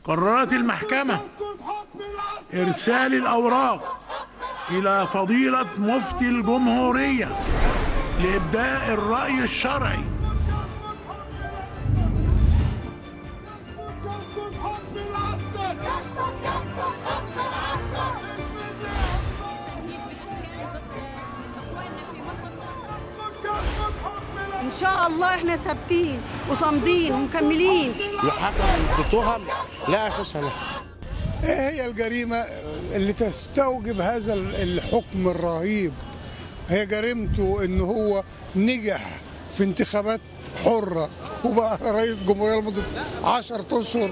قررت المحكمة إرسال الأوراق إلى فضيلة مفتي الجمهورية لإبداء الرأي الشرعي. إن شاء الله إحنا ثابتين وصامدين ومكملين. يحكم بتهم لا أساس لها. إيه هي الجريمة اللي تستوجب هذا الحكم الرهيب؟ هي جريمته إن هو نجح في انتخابات حرة وبقى رئيس جمهورية لمدة 10 أشهر.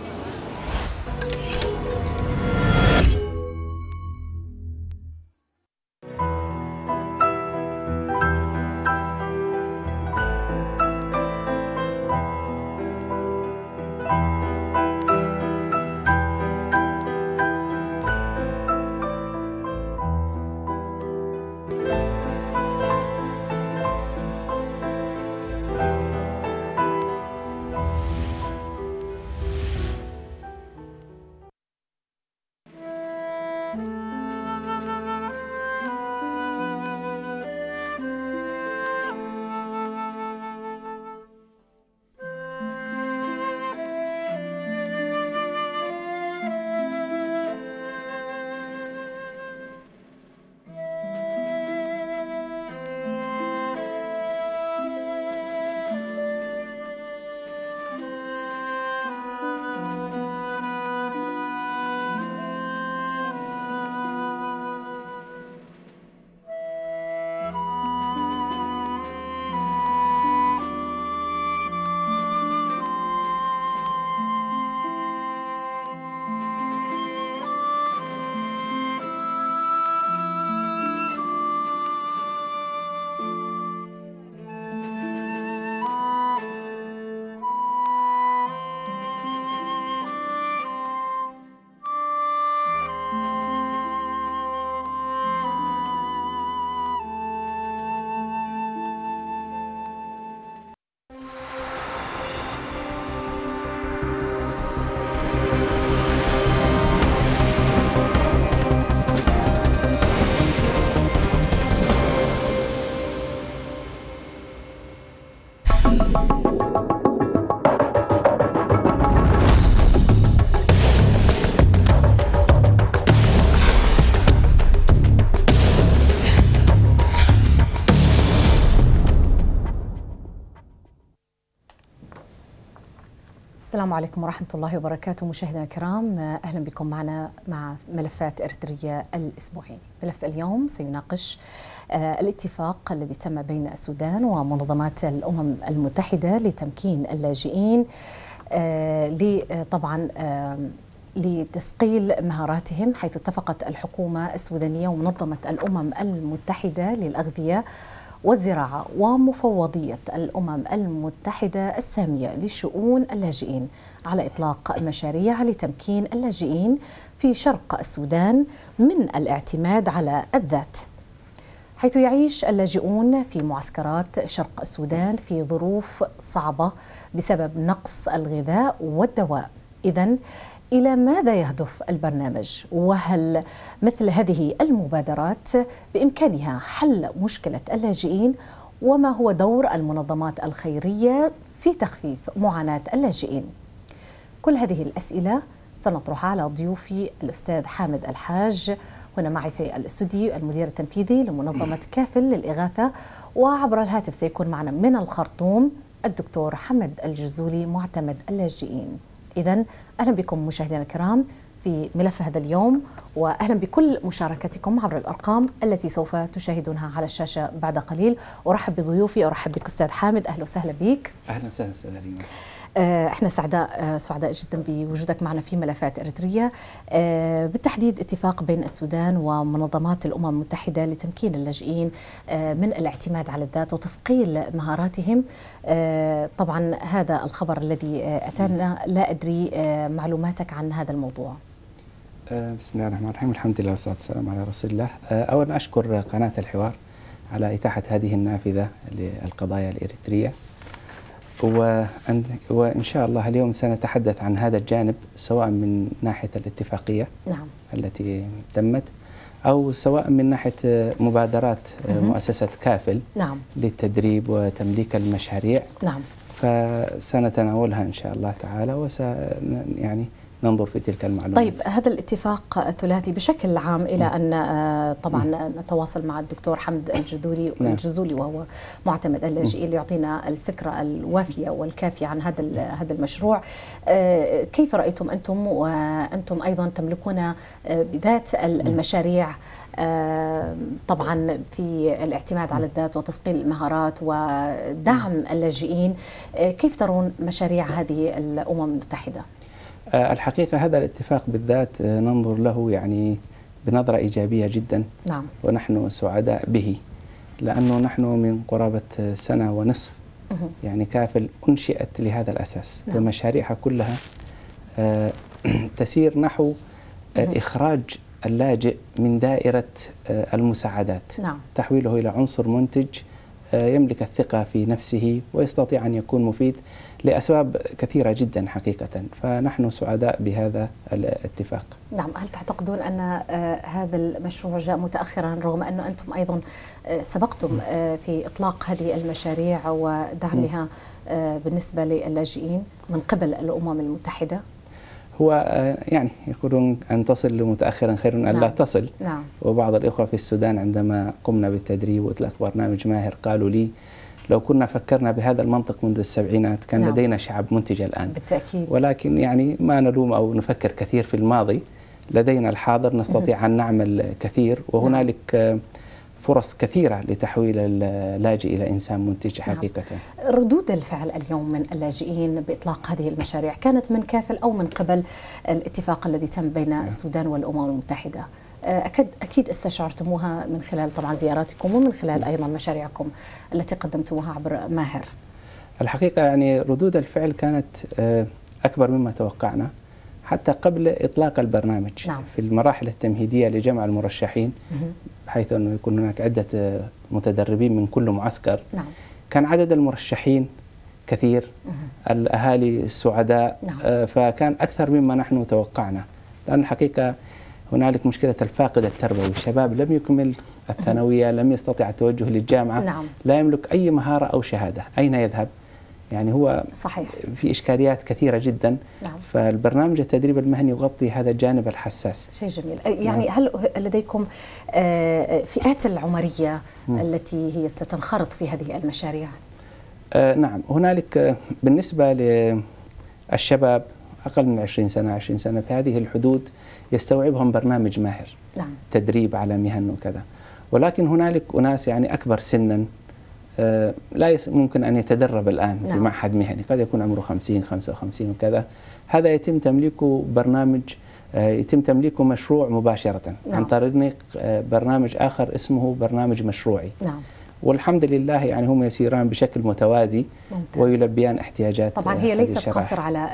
السلام عليكم ورحمة الله وبركاته. مشاهدينا الكرام، أهلا بكم معنا مع ملفات إريتريا الأسبوعين. ملف اليوم سيناقش الاتفاق الذي تم بين السودان ومنظمات الأمم المتحدة لتمكين اللاجئين طبعا لتثقيل مهاراتهم، حيث اتفقت الحكومة السودانية ومنظمة الأمم المتحدة للأغذية والزراعة ومفوضية الأمم المتحدة السامية لشؤون اللاجئين على إطلاق مشاريع لتمكين اللاجئين في شرق السودان من الاعتماد على الذات، حيث يعيش اللاجئون في معسكرات شرق السودان في ظروف صعبة بسبب نقص الغذاء والدواء. إذن إلى ماذا يهدف البرنامج؟ وهل مثل هذه المبادرات بإمكانها حل مشكلة اللاجئين؟ وما هو دور المنظمات الخيرية في تخفيف معاناة اللاجئين؟ كل هذه الأسئلة سنطرحها على ضيوفي الأستاذ حامد الحاج هنا معي في الاستوديو، المدير التنفيذي لمنظمة كافل للإغاثة، وعبر الهاتف سيكون معنا من الخرطوم الدكتور حمد الجزولي معتمد اللاجئين. إذن أهلا بكم مشاهدينا الكرام في ملف هذا اليوم، وأهلا بكل مشاركتكم عبر الأرقام التي سوف تشاهدونها على الشاشة بعد قليل. أرحب بضيوفي، أرحب بك أستاذ حامد، أهلا وسهلا بك. أهلا وسهلا أستاذ ريما. احنا سعداء جدا بوجودك معنا في ملفات إريتريا، بالتحديد اتفاق بين السودان ومنظمات الأمم المتحدة لتمكين اللاجئين من الاعتماد على الذات وتثقيل مهاراتهم. طبعا هذا الخبر الذي أتانا، لا أدري معلوماتك عن هذا الموضوع. بسم الله الرحمن الرحيم، الحمد لله والصلاة والسلام على رسول الله. أولا أشكر قناة الحوار على إتاحة هذه النافذة للقضايا الإريترية. وإن شاء الله اليوم سنتحدث عن هذا الجانب، سواء من ناحية الاتفاقية نعم. التي تمت، أو سواء من ناحية مبادرات مؤسسة كافل نعم. للتدريب وتمليك المشاريع. نعم. فسنتناولها إن شاء الله تعالى، يعني ننظر في تلك المعلومات. طيب، هذا الاتفاق الثلاثي بشكل عام إلى أن طبعا نتواصل مع الدكتور حمد الجزولي وهو معتمد اللاجئين ليعطينا الفكرة الوافية والكافية عن هذا المشروع. كيف رأيتم أنتم، وأنتم أيضا تملكون بذات المشاريع طبعا في الاعتماد على الذات وتصقيل المهارات ودعم اللاجئين، كيف ترون مشاريع هذه الأمم المتحدة؟ الحقيقة هذا الاتفاق بالذات ننظر له يعني بنظرة إيجابية جدا. نعم. ونحن سعداء به، لأنه نحن من قرابة سنة ونصف يعني كافل أنشئت لهذا الأساس. نعم. ومشاريعها كلها تسير نحو إخراج اللاجئ من دائرة المساعدات. نعم. تحويله إلى عنصر منتج يملك الثقة في نفسه ويستطيع أن يكون مفيد لأسباب كثيرة جدا حقيقة. فنحن سعداء بهذا الاتفاق. نعم. هل تعتقدون أن هذا المشروع جاء متأخرا، رغم أن أنتم أيضا سبقتم في إطلاق هذه المشاريع ودعمها بالنسبة للاجئين من قبل الأمم المتحدة؟ هو يعني يقولون أن تصل متأخرا خير من أن لا تصل. نعم. وبعض الإخوة في السودان عندما قمنا بالتدريب وإطلاق برنامج ماهر قالوا لي لو كنا فكرنا بهذا المنطق منذ السبعينات كان لدينا شعب منتج الآن. بالتأكيد. ولكن يعني ما نلوم أو نفكر كثير في الماضي، لدينا الحاضر نستطيع أن نعمل كثير، وهنالك فرص كثيرة لتحويل اللاجئ إلى إنسان منتج حقيقة. ردود الفعل اليوم من اللاجئين بإطلاق هذه المشاريع كانت من كافل أو من قبل الاتفاق الذي تم بين السودان والأمم المتحدة؟ أكيد استشعرتموها من خلال طبعا زياراتكم ومن خلال أيضا مشاريعكم التي قدمتموها عبر ماهر. الحقيقة يعني ردود الفعل كانت أكبر مما توقعنا حتى قبل إطلاق البرنامج. نعم. في المراحل التمهيدية لجمع المرشحين، بحيث أنه يكون هناك عدة متدربين من كل معسكر. نعم. كان عدد المرشحين كثير، الأهالي السعداء. نعم. فكان أكثر مما نحن توقعنا، لأن الحقيقة هنالك مشكلة الفاقد التربوي، الشباب لم يكمل الثانوية، لم يستطع التوجه للجامعة. نعم. لا يملك أي مهارة أو شهادة، أين يذهب؟ يعني هو صحيح. في إشكاليات كثيرة جدا. نعم. فالبرنامج التدريب المهني يغطي هذا الجانب الحساس. شيء جميل. يعني هل لديكم فئات العمرية التي هي ستنخرط في هذه المشاريع؟ نعم، هنالك بالنسبة للشباب أقل من 20 سنة 20 سنة، في هذه الحدود يستوعبهم برنامج ماهر. نعم. تدريب على مهن وكذا. ولكن هنالك أناس يعني أكبر سنا لا ممكن أن يتدرب الآن. نعم. في معهد مهني، قد يكون عمره 50 55 وكذا. هذا يتم تمليكه برنامج، يتم تمليكه مشروع مباشرة. نعم. عن طريق برنامج آخر اسمه برنامج مشروعي. نعم. والحمد لله يعني هم يسيران بشكل متوازي. ممتاز. ويلبيان احتياجات. طبعا هي ليست قاصرة على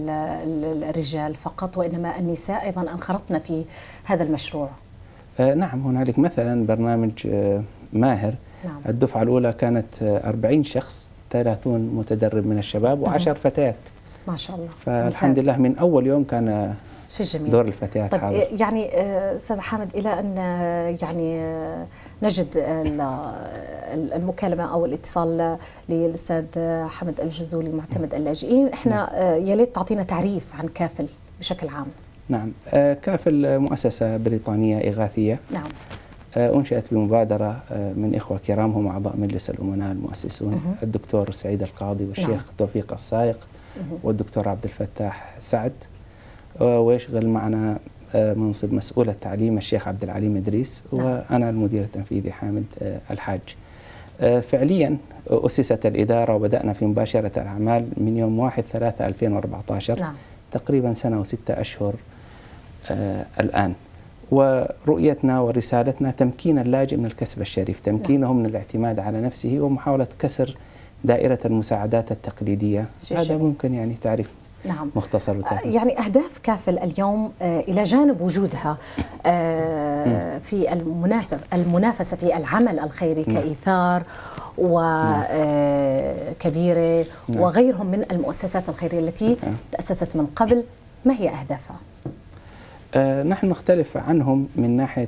الرجال فقط، وإنما النساء أيضا انخرطن في هذا المشروع. نعم، هنالك مثلا برنامج ماهر. نعم. الدفعة الأولى كانت 40 شخص، 30 متدرب من الشباب و10 فتيات. ما شاء الله. فالحمد لله من أول يوم كان شيء جميل. دور الفتيات. طيب حاضر. يعني أستاذ حامد، إلى أن يعني نجد المكالمة أو الاتصال للأستاذ حمد الجزولي معتمد اللاجئين، إحنا يا ليت تعطينا تعريف عن كافل بشكل عام. نعم، كافل مؤسسة بريطانية إغاثية. نعم. أنشئت بمبادرة من إخوة كرام هم أعضاء مجلس الأمناء المؤسسون، الدكتور سعيد القاضي والشيخ. نعم. توفيق السائق والدكتور عبد الفتاح سعد. ويشغل معنا منصب مسؤول التعليم الشيخ عبد العليم إدريس. نعم. وأنا المدير التنفيذي حامد الحاج. فعليا أسست الإدارة وبدأنا في مباشرة الأعمال من يوم 1/3/2014. نعم. تقريبا سنة و6 أشهر الآن. ورؤيتنا ورسالتنا تمكين اللاجئ من الكسب الشريف، تمكينه من الاعتماد على نفسه ومحاولة كسر دائرة المساعدات التقليدية. هذا ممكن يعني تعريف نعم. مختصر بالتأكيد. يعني أهداف كافل اليوم إلى جانب وجودها في المنافسة في العمل الخيري كإيثار وكبيرة وغيرهم من المؤسسات الخيرية التي تأسست من قبل، ما هي أهدافها؟ نحن نختلف عنهم من ناحية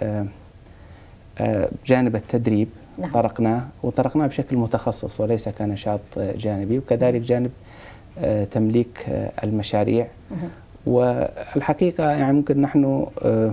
جانب التدريب. نعم. طرقناه بشكل متخصص وليس كنشاط جانبي، وكذلك جانب تمليك المشاريع. والحقيقة يعني ممكن نحن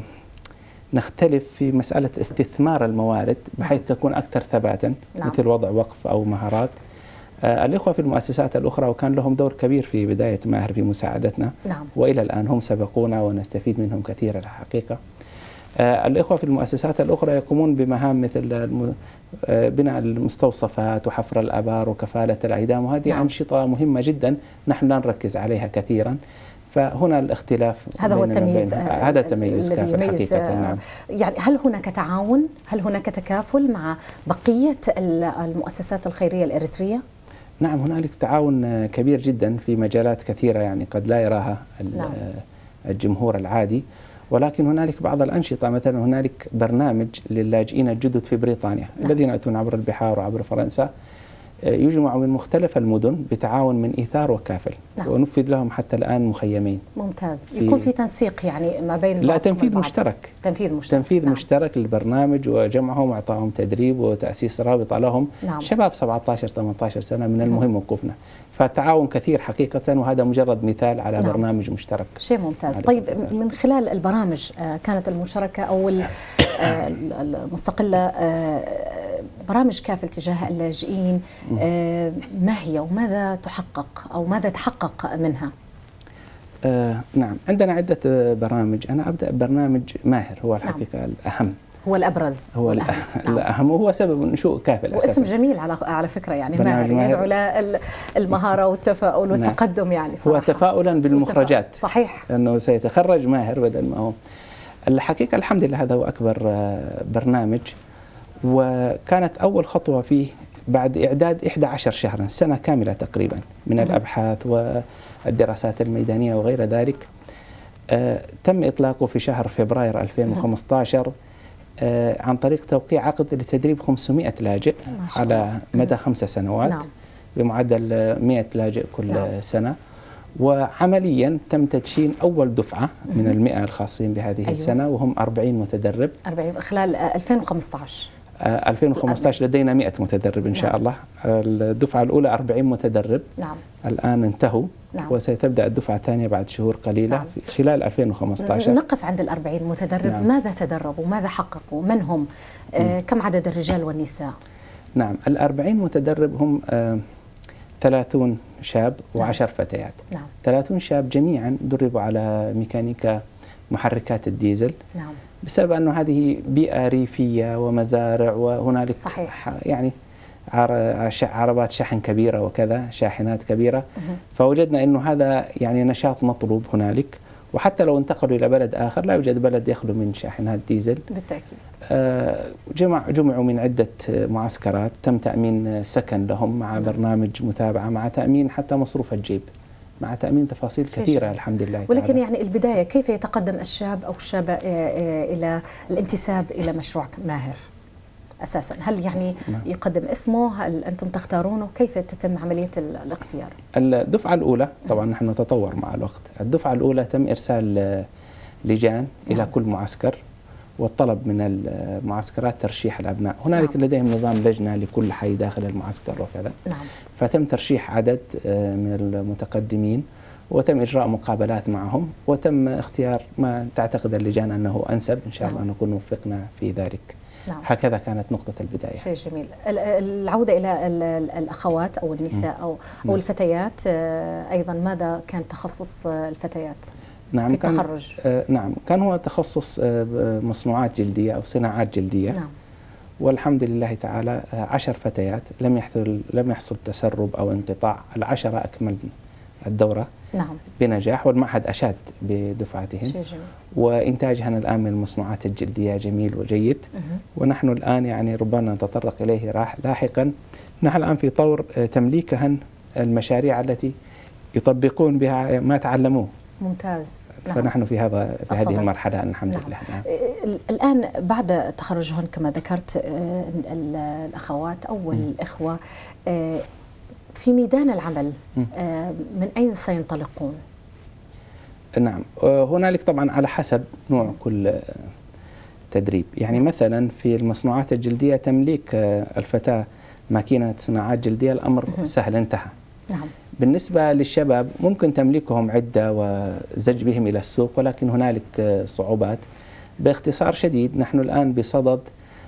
نختلف في مسألة استثمار الموارد بحيث تكون أكثر ثباتا. نعم. مثل وضع وقف أو مهارات. الإخوة في المؤسسات الأخرى وكان لهم دور كبير في بداية ماهر في مساعدتنا. نعم. وإلى الآن هم سبقونا ونستفيد منهم كثيرا الحقيقة. الإخوة في المؤسسات الأخرى يقومون بمهام مثل بناء المستوصفات وحفر الآبار وكفالة الأعدام، وهذه نعم. أنشطة مهمة جدا نحن لا نركز عليها كثيرا. فهنا الاختلاف، هذا هو التمييز، هذا التمييز الذي يميز. نعم. يعني هل هناك تعاون، هل هناك تكافل مع بقية المؤسسات الخيرية الإريترية؟ نعم، هنالك تعاون كبير جدا في مجالات كثيرة يعني قد لا يراها نعم. الجمهور العادي، ولكن هنالك بعض الأنشطة. مثلا هنالك برنامج للاجئين الجدد في بريطانيا. نعم. الذين يأتون عبر البحار وعبر فرنسا، يجمعوا من مختلف المدن بتعاون من إيثار وكافل. نعم. ونفذ لهم حتى الآن مخيمين. ممتاز. يكون في تنسيق يعني ما بين لا، تنفيذ مشترك. تنفيذ نعم. مشترك للبرنامج، وجمعهم وإعطائهم تدريب وتأسيس رابطة لهم. نعم. شباب 17-18 سنة من المهم وقوفنا. فالتعاون كثير حقيقة، وهذا مجرد مثال على نعم. برنامج مشترك. شيء ممتاز. طيب من خلال البرامج كانت المشتركة أو المستقلة، برامج كافل تجاه اللاجئين، ما هي وماذا تحقق أو ماذا تحقق منها؟ نعم، عندنا عدة برامج. أنا أبدأ برنامج ماهر، هو الحقيقة نعم. الأهم، هو الأبرز، هو الأهم، وهو سبب نشوء كافل أساسا. واسم جميل على فكرة، يعني ماهر يدعو للمهارة والتفاؤل والتقدم. نعم. يعني صراحة هو تفاؤلا بالمخرجات. صحيح، أنه سيتخرج ماهر بدل ما هو. الحقيقة الحمد لله هذا هو أكبر برنامج، وكانت أول خطوة فيه بعد إعداد 11 شهرا، سنة كاملة تقريبا من الأبحاث والدراسات الميدانية وغير ذلك. تم إطلاقه في شهر فبراير 2015 عن طريق توقيع عقد لتدريب 500 لاجئ على مدى 5 سنوات. نعم. بمعدل 100 لاجئ كل نعم. سنة. وعمليا تم تدشين أول دفعة من 100 الخاصين بهذه أيوة. السنة، وهم 40 متدرب. 40 خلال 2015. 2015 لدينا 100 متدرب إن شاء نعم. الله. الدفعة الأولى 40 متدرب. نعم. الآن انتهوا. نعم. وستبدأ الدفعة الثانية بعد شهور قليلة. نعم. في خلال 2015. نقف عند 40 متدرب. نعم. ماذا تدربوا؟ ماذا حققوا؟ من هم؟ كم عدد الرجال والنساء؟ نعم، 40 متدرب هم 30 شاب و10 فتيات. نعم. 30 شاب جميعا دربوا على ميكانيكا محركات الديزل. نعم. بسبب أنه هذه بيئة ريفية ومزارع، وهنالك صحيح. يعني عربات شحن كبيرة وكذا، شاحنات كبيرة. فوجدنا أنه هذا يعني نشاط مطلوب هنالك، وحتى لو انتقلوا إلى بلد آخر لا يوجد بلد يخلو من شاحنات ديزل. بالتأكيد. جمعوا من عدة معسكرات، تم تأمين سكن لهم مع برنامج متابعة، مع تأمين حتى مصروف الجيب، مع تأمين تفاصيل كثيرة الحمد لله. ولكن يعني البداية، كيف يتقدم الشاب أو الشابة إلى الانتساب إلى مشروع ماهر أساسا؟ هل يعني يقدم اسمه؟ هل أنتم تختارونه؟ كيف تتم عملية الاختيار؟ الدفعة الأولى طبعا نحن نتطور مع الوقت. الدفعة الأولى تم إرسال لجان إلى كل معسكر، والطلب من المعسكرات ترشيح الأبناء. هنالك لديهم نظام لجنة لكل حي داخل المعسكر وكذا. نعم. فتم ترشيح عدد من المتقدمين، وتم إجراء مقابلات معهم، وتم اختيار ما تعتقد اللجان أنه أنسب. إن شاء الله نكون وفقنا في ذلك. نعم. هكذا كانت نقطة البداية. شيء جميل. العودة إلى الأخوات أو النساء أو الفتيات أيضا، ماذا كان تخصص الفتيات نعم في التخرج؟ نعم، كان هو تخصص مصنوعات جلدية أو صناعات جلدية. نعم. والحمد لله تعالى 10 فتيات لم يحصل تسرب أو انقطاع. 10 أكمل الدورة. نعم. بنجاح، والمعهد أشاد بدفعتهم. شيء جميل. وإنتاجها الآن من المصنوعات الجلدية جميل وجيد. ونحن الآن يعني ربما نتطرق إليه لاحقا. نحن الآن في طور تمليكهن المشاريع التي يطبقون بها ما تعلموه. ممتاز. فنحن في هذه المرحلة الحمد لله. الآن بعد تخرجهم كما ذكرت الأخوات أو الإخوة في ميدان العمل من أين سينطلقون؟ نعم، هنالك طبعا على حسب نوع كل تدريب. يعني مثلا في المصنوعات الجلدية تمليك الفتاة ماكينة صناعات جلدية الأمر سهل انتهى. نعم. بالنسبة للشباب ممكن تمليكهم عدة وزج بهم إلى السوق، ولكن هنالك صعوبات. باختصار شديد نحن الآن بصدد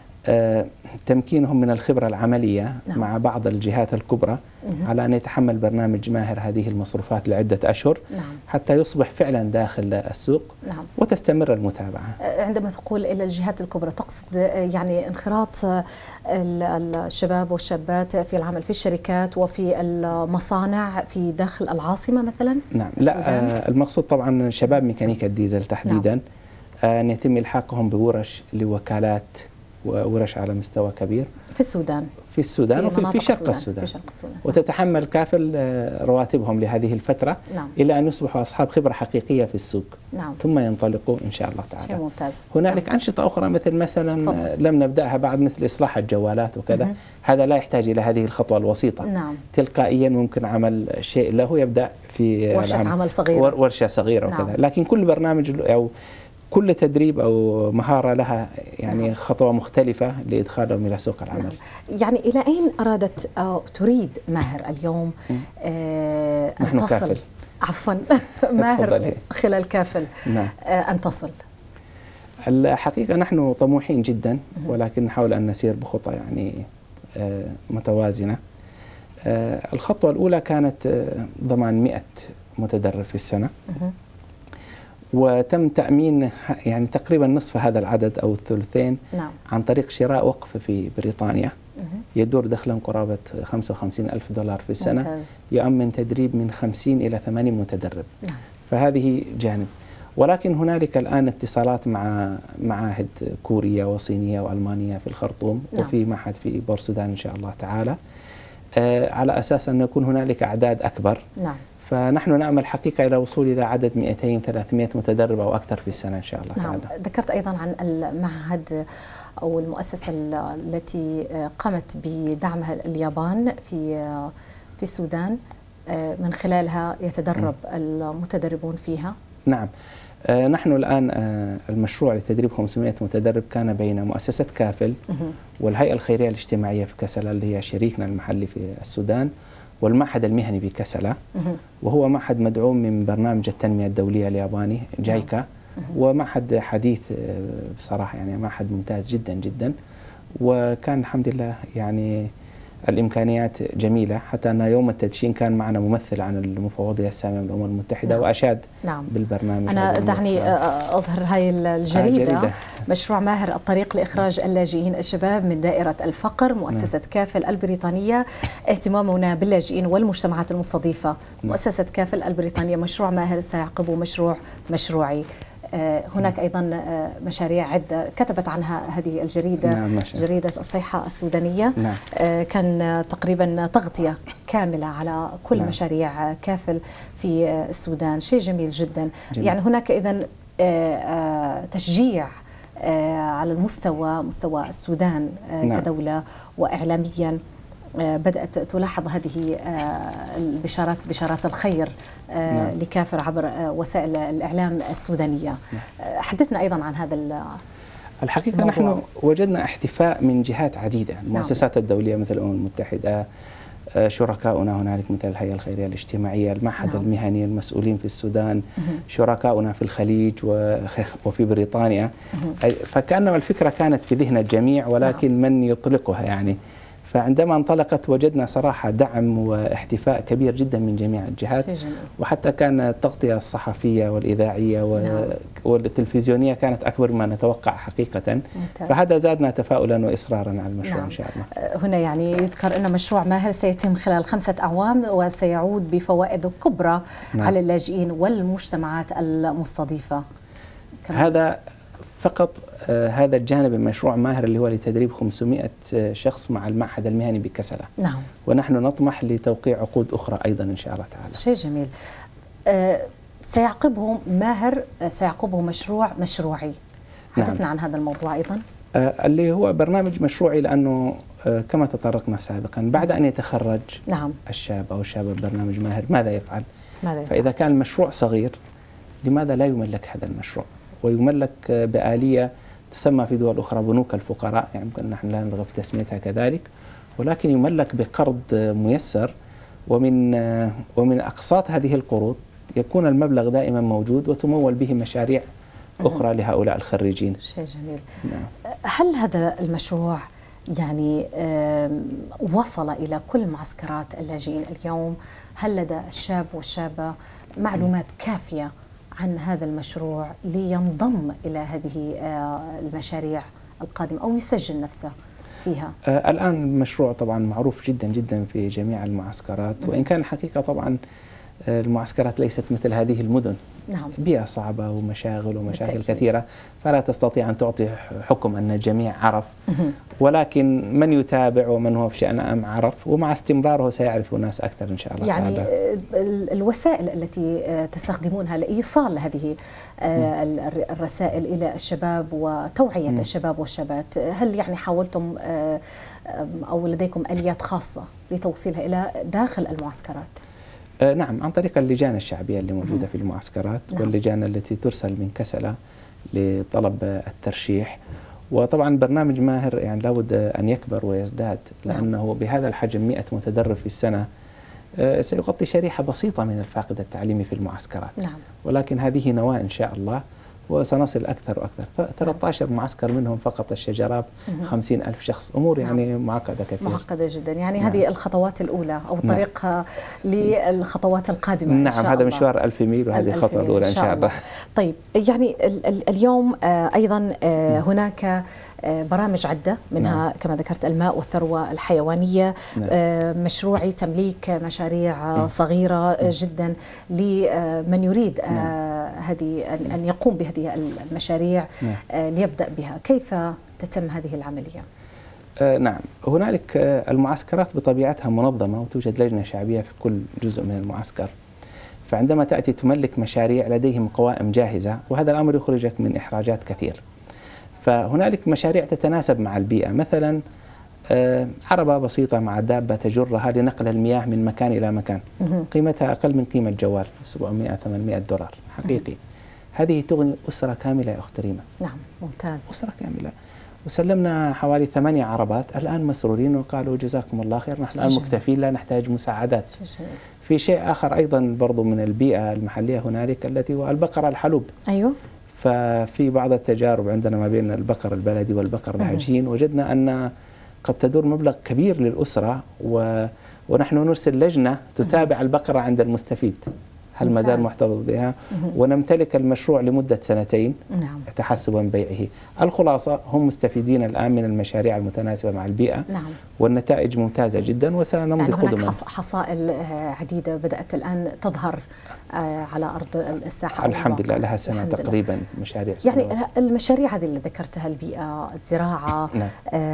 تمكينهم من الخبرة العملية مع بعض الجهات الكبرى على أن يتحمل برنامج ماهر هذه المصروفات لعدة أشهر حتى يصبح فعلا داخل السوق وتستمر المتابعة. عندما تقول إلى الجهات الكبرى تقصد يعني انخراط الشباب والشابات في العمل في الشركات وفي المصانع في داخل العاصمة مثلا؟ نعم، لا المقصود طبعا شباب ميكانيكا الديزل تحديدا أن يتم إلحاقهم بورش لوكالات وورش على مستوى كبير في السودان، وفي شرق السودان. وتتحمل كافل رواتبهم لهذه الفترة إلى أن يصبحوا أصحاب خبرة حقيقية في السوق. ثم ينطلقوا إن شاء الله تعالى. شيء ممتاز. هنالك أنشطة أخرى مثلا لم نبدأها بعد مثل إصلاح الجوالات وكذا. هذا لا يحتاج إلى هذه الخطوة الوسيطة. تلقائيا ممكن عمل شيء له يبدأ في ورشة عمل صغيرة، ورشة صغيرة وكذا. لكن كل برنامج أو كل تدريب أو مهارة لها يعني خطوة مختلفة لإدخالهم إلى سوق العمل. يعني إلى أين أرادت أو تريد ماهر اليوم نحن أن تصل؟ كافل. عفوا ماهر خلال كافل أن تصل. الحقيقة نحن طموحين جدا، ولكن نحاول أن نسير بخطى يعني متوازنة. الخطوة الأولى كانت ضمان 100 متدرب في السنة، وتم تأمين يعني تقريبا نصف هذا العدد أو الثلثين عن طريق شراء وقف في بريطانيا يدور دخلا قرابة 55,000 دولار في السنة. يؤمن تدريب من 50 إلى 80 متدرب. فهذه جانب. ولكن هنالك الآن اتصالات مع معاهد كورية وصينية وألمانية في الخرطوم وفي معهد في بورسودان إن شاء الله تعالى، على أساس أن يكون هنالك أعداد أكبر. فنحن نعمل حقيقة إلى وصول إلى عدد 200-300 متدرب أو أكثر في السنة إن شاء الله تعالى. ذكرت أيضا عن المعهد أو المؤسسة التي قامت بدعمها اليابان في السودان، من خلالها يتدرب المتدربون فيها. نعم، نحن الآن المشروع لتدريب 500 متدرب كان بين مؤسسة كافل والهيئة الخيرية الاجتماعية في كسلا اللي هي شريكنا المحلي في السودان، والمعهد المهني بكسلا، وهو معهد مدعوم من برنامج التنمية الدولية الياباني جايكا، ومعهد حديث بصراحة يعني معهد ممتاز جدا جدا. وكان الحمد لله يعني الإمكانيات جميلة، حتى أن يوم التدشين كان معنا ممثل عن المفوضية السامية من الأمم المتحدة وأشاد بالبرنامج. أنا دعني أظهر هاي الجريدة. مشروع ماهر الطريق لإخراج اللاجئين الشباب من دائرة الفقر، مؤسسة كافل البريطانية، اهتمامنا باللاجئين والمجتمعات المستضيفة. مؤسسة كافل البريطانية، مشروع ماهر سيعقبه مشروعي. هناك أيضا مشاريع عدة كتبت عنها هذه الجريدة، جريدة الصيحة السودانية. كان تقريبا تغطية كاملة على كل مشاريع كافل في السودان، شيء جميل جدا. يعني هناك إذن تشجيع على مستوى السودان كدولة وإعلاميا. بدأت تلاحظ هذه بشارات الخير لكافر عبر وسائل الإعلام السودانية. حدثنا أيضا عن هذا الحقيقة الموضوع. نحن وجدنا احتفاء من جهات عديدة، المؤسسات الدولية مثل الأمم المتحدة، شركاؤنا هنالك مثل الهيئة الخيرية الاجتماعية، المعهد المهني، المسؤولين في السودان، شركاؤنا في الخليج وفي بريطانيا. فكأنما الفكرة كانت في ذهن الجميع، ولكن من يطلقها يعني. فعندما انطلقت وجدنا صراحة دعم واحتفاء كبير جدا من جميع الجهات، وحتى كان التغطية الصحفية والإذاعية والتلفزيونية كانت أكبر مما نتوقع حقيقة. فهذا زادنا تفاؤلا وإصرارا على المشروع إن شاء الله. هنا يعني يذكر أن مشروع ماهر سيتم خلال 5 أعوام وسيعود بفوائد كبرى على اللاجئين والمجتمعات المستضيفة. هذا فقط هذا الجانب من مشروع ماهر اللي هو لتدريب 500 شخص مع المعهد المهني بكسلة. نعم. ونحن نطمح لتوقيع عقود أخرى أيضا إن شاء الله تعالى. شيء جميل. سيعقبه ماهر، سيعقبه مشروع مشروعي. حدثنا نعم. عن هذا الموضوع أيضا. اللي هو برنامج مشروعي، لأنه كما تطرقنا سابقا بعد أن يتخرج نعم. الشاب أو الشابة ببرنامج ماهر ماذا يفعل؟ ماذا يفعل؟ فإذا كان المشروع صغير لماذا لا يملك هذا المشروع ويملك بآلية تسمى في دول أخرى بنوك الفقراء، يعني يمكن نحن لا نرغب في تسميتها كذلك، ولكن يملك بقرض ميسر، ومن أقساط هذه القروض يكون المبلغ دائما موجود وتمول به مشاريع أخرى لهؤلاء الخريجين. شيء جميل. نعم. هل هذا المشروع يعني وصل إلى كل معسكرات اللاجئين اليوم؟ هل لدى الشاب والشابة معلومات كافية عن هذا المشروع لينضم إلى هذه المشاريع القادمة أو يسجل نفسه فيها؟ الآن المشروع طبعا معروف جدا جدا في جميع المعسكرات، وإن كان الحقيقة طبعا المعسكرات ليست مثل هذه المدن. نعم. بيئة صعبة ومشاغل ومشاكل بالتأكيد. كثيرة، فلا تستطيع أن تعطي حكم أن الجميع عرف، ولكن من يتابع ومن هو في شأن عرف، ومع استمراره سيعرف الناس أكثر إن شاء الله يعني تعالى. الوسائل التي تستخدمونها لإيصال هذه الرسائل إلى الشباب وتوعية الشباب والشابات، هل يعني حاولتم أو لديكم آليات خاصة لتوصيلها إلى داخل المعسكرات؟ نعم، عن طريق اللجان الشعبية اللي موجودة في المعسكرات. نعم. واللجان التي ترسل من كسلة لطلب الترشيح. وطبعا برنامج ماهر يعني لابد أن يكبر ويزداد، لأنه بهذا الحجم 100 متدرب في السنة سيغطي شريحة بسيطة من الفاقد التعليمي في المعسكرات. نعم. ولكن هذه نواة إن شاء الله، وسنصل أكثر وأكثر. 13 معسكر منهم فقط الشجراب 50,000 شخص، أمور يعني معقدة كثير. معقدة جدا، يعني هذه الخطوات الأولى أو الطريق للخطوات القادمة. إن شاء هذا الله. مشوار 1000 ميل، وهذه الخطوة الأولى إن شاء الله. طيب، يعني اليوم أيضا هناك برامج عدة، منها كما ذكرت الماء والثروة الحيوانية، مشروعي تمليك مشاريع صغيرة جدا لمن يريد هذه أن يقوم بهذه المشاريع ليبدأ بها. كيف تتم هذه العملية؟ نعم، هنالك المعسكرات بطبيعتها منظمة، وتوجد لجنة شعبية في كل جزء من المعسكر، فعندما تأتي تملك مشاريع لديهم قوائم جاهزة، وهذا الأمر يخرجك من إحراجات كثير. فهنالك مشاريع تتناسب مع البيئة، مثلا عربة بسيطة مع دابة تجرها لنقل المياه من مكان إلى مكان، قيمتها أقل من قيمة جوال، 700-800 دولار حقيقي. هذه تغني أسرة كاملة يا أخت ريما. نعم، ممتاز. أسرة كاملة. وسلمنا حوالي 8 عربات، الآن مسرورين وقالوا جزاكم الله خير، نحن الآن مكتفين لا نحتاج مساعدات. في شيء آخر أيضا برضو من البيئة المحلية هنالك، التي هو البقرة الحلوب. أيوه. ففي بعض التجارب عندنا ما بين البقر البلدي والبقر العجين، وجدنا أن قد تدور مبلغ كبير للأسرة، ونحن نرسل لجنة تتابع البقرة عند المستفيد هل ما زال محتفظ بها، ونمتلك المشروع لمدة 2 نعم. تحسبا بيعه. الخلاصة هم مستفيدين الآن من المشاريع المتناسبة مع البيئة. نعم. والنتائج ممتازة جدا، وسنمضي قدما. هناك حصائل عديدة بدأت الآن تظهر على أرض الساحة. الحمد لله، لها سنة تقريبا مشاريع. يعني المشاريع هذه اللي ذكرتها، البيئة، الزراعة، نعم.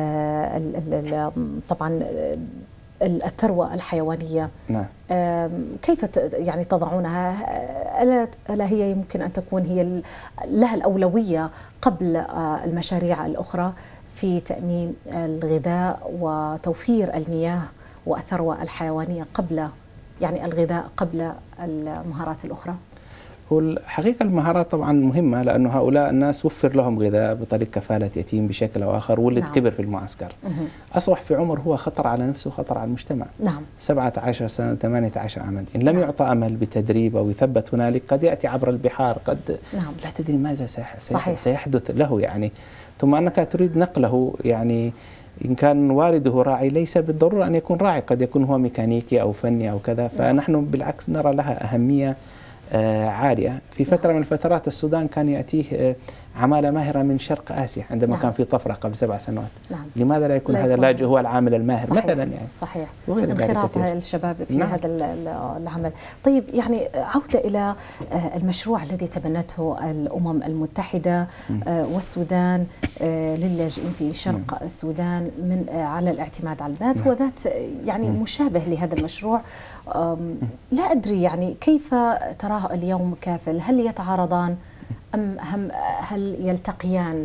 طبعا الثروة الحيوانية، نعم. كيف يعني تضعونها؟ ألا هي يمكن أن تكون هي لها الأولوية قبل المشاريع الأخرى في تأمين الغذاء وتوفير المياه والثروة الحيوانية قبل يعني الغذاء قبل المهارات الأخرى؟ والحقيقة المهارات طبعا مهمة، لأنه هؤلاء الناس وفر لهم غذاء بطريقة كفالة يتيم بشكل أو آخر، ولد نعم. كبر في المعسكر، أصبح في عمر هو خطر على نفسه وخطر على المجتمع. نعم. 17 سنة 18 عاما، إن لم يعطى أمل بتدريب أو يثبت هنالك قد يأتي عبر البحار، قد نعم. لا تدري ماذا سيحدث له يعني. ثم أنك تريد نقله، يعني إن كان والده راعي ليس بالضرورة أن يكون راعي، قد يكون هو ميكانيكي أو فني أو كذا، فنحن بالعكس نرى لها أهمية عالية. في فترة من الفترات السودان كان يأتيه عمالة ماهرة من شرق آسيا عندما كان في طفرة قبل 7 سنوات. لماذا لا يكون هذا اللاجئ هو العامل الماهر؟ صحيح. مثلا يعني صحيح، انخراط الشباب في هذا العمل. طيب يعني عودة إلى المشروع الذي تبنته الأمم المتحدة والسودان للاجئين في شرق السودان من على الاعتماد على الذات، وذات يعني مشابه لهذا المشروع. لا أدري يعني كيف تراه اليوم كافل؟ هل يتعارضان أم هل يلتقيان؟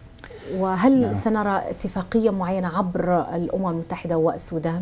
وهل سنرى اتفاقية معينة عبر الأمم المتحدة والسودان؟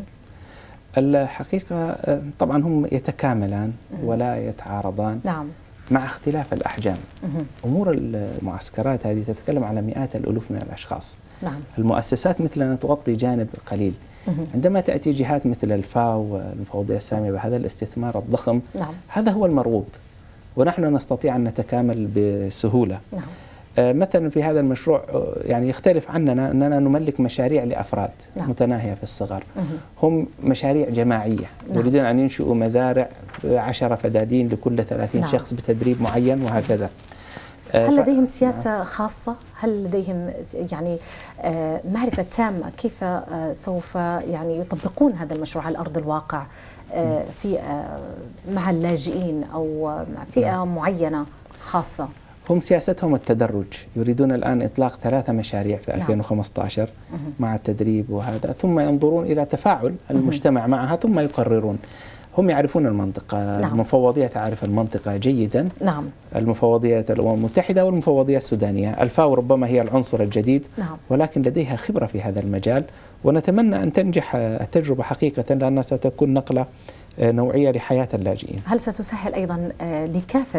الحقيقة طبعا هم يتكاملان ولا يتعارضان. نعم. مع اختلاف الأحجام. أمور المعسكرات هذه تتكلم على مئات الألوف من الأشخاص. نعم. المؤسسات مثلنا تغطي جانب قليل. عندما تأتي جهات مثل الفاو والمفوضية السامية بهذا الاستثمار الضخم، نعم. هذا هو المرغوب، ونحن نستطيع أن نتكامل بسهولة. نعم. مثلا في هذا المشروع يعني يختلف عننا أننا نملك مشاريع لأفراد نعم. متناهية في الصغر. هم مشاريع جماعية. نعم. يريدون أن ينشئوا مزارع 10 فدادين لكل 30 نعم. شخص بتدريب معين وهكذا. هل لديهم سياسة خاصة؟ هل لديهم يعني معرفة تامة كيف سوف يعني يطبقون هذا المشروع على أرض الواقع في مع اللاجئين أو مع فئة معينة خاصة؟ هم سياستهم التدرج. يريدون الآن إطلاق 3 مشاريع في 2015 مع التدريب وهذا، ثم ينظرون إلى تفاعل المجتمع معها ثم يقررون. هم يعرفون المنطقة. نعم. المفوضية تعرف المنطقة جيدا. نعم. المفوضية الأمم المتحدة والمفوضية السودانية. الفاو ربما هي العنصر الجديد. نعم. ولكن لديها خبرة في هذا المجال، ونتمنى أن تنجح التجربة حقيقة، لأنها ستكون نقلة نوعية لحياة اللاجئين. هل ستسهل أيضا لكافل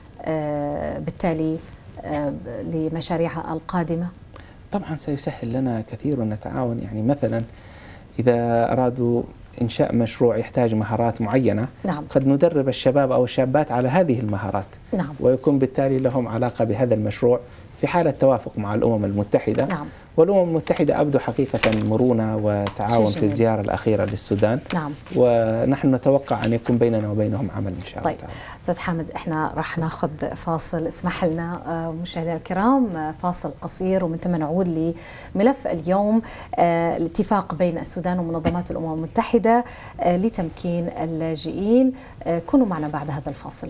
بالتالي لمشاريعها القادمة؟ طبعا سيسهل لنا كثير ونتعاون. يعني مثلا إذا أرادوا إنشاء مشروع يحتاج مهارات معينة، نعم. قد ندرب الشباب أو الشابات على هذه المهارات. نعم. ويكون بالتالي لهم علاقة بهذا المشروع في حالة توافق مع الأمم المتحدة. نعم. والأمم المتحدة أبدوا حقيقة مرونة وتعاون في الزيارة الأخيرة للسودان. نعم. ونحن نتوقع أن يكون بيننا وبينهم عمل إن شاء الله. طيب أستاذ حامد، إحنا راح ناخذ فاصل، اسمح لنا مشاهدينا الكرام فاصل قصير، ومن ثم نعود لملف اليوم، الاتفاق بين السودان ومنظمات الأمم المتحدة لتمكين اللاجئين. كونوا معنا بعد هذا الفاصل.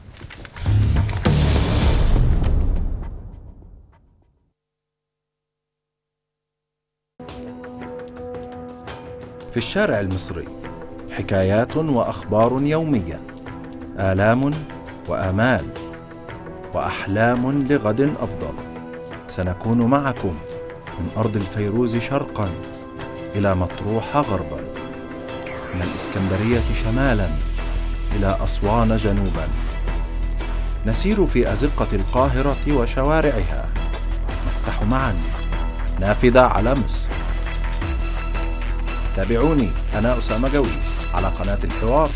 في الشارع المصري حكايات وأخبار يومية، آلام وآمال وأحلام لغد أفضل. سنكون معكم من أرض الفيروز شرقا إلى مطروح غربا، من الإسكندرية شمالا إلى أسوان جنوبا. نسير في أزقة القاهرة وشوارعها، نفتح معا نافذة على مصر. تابعوني، أنا أسامة جويش على قناة الحوار.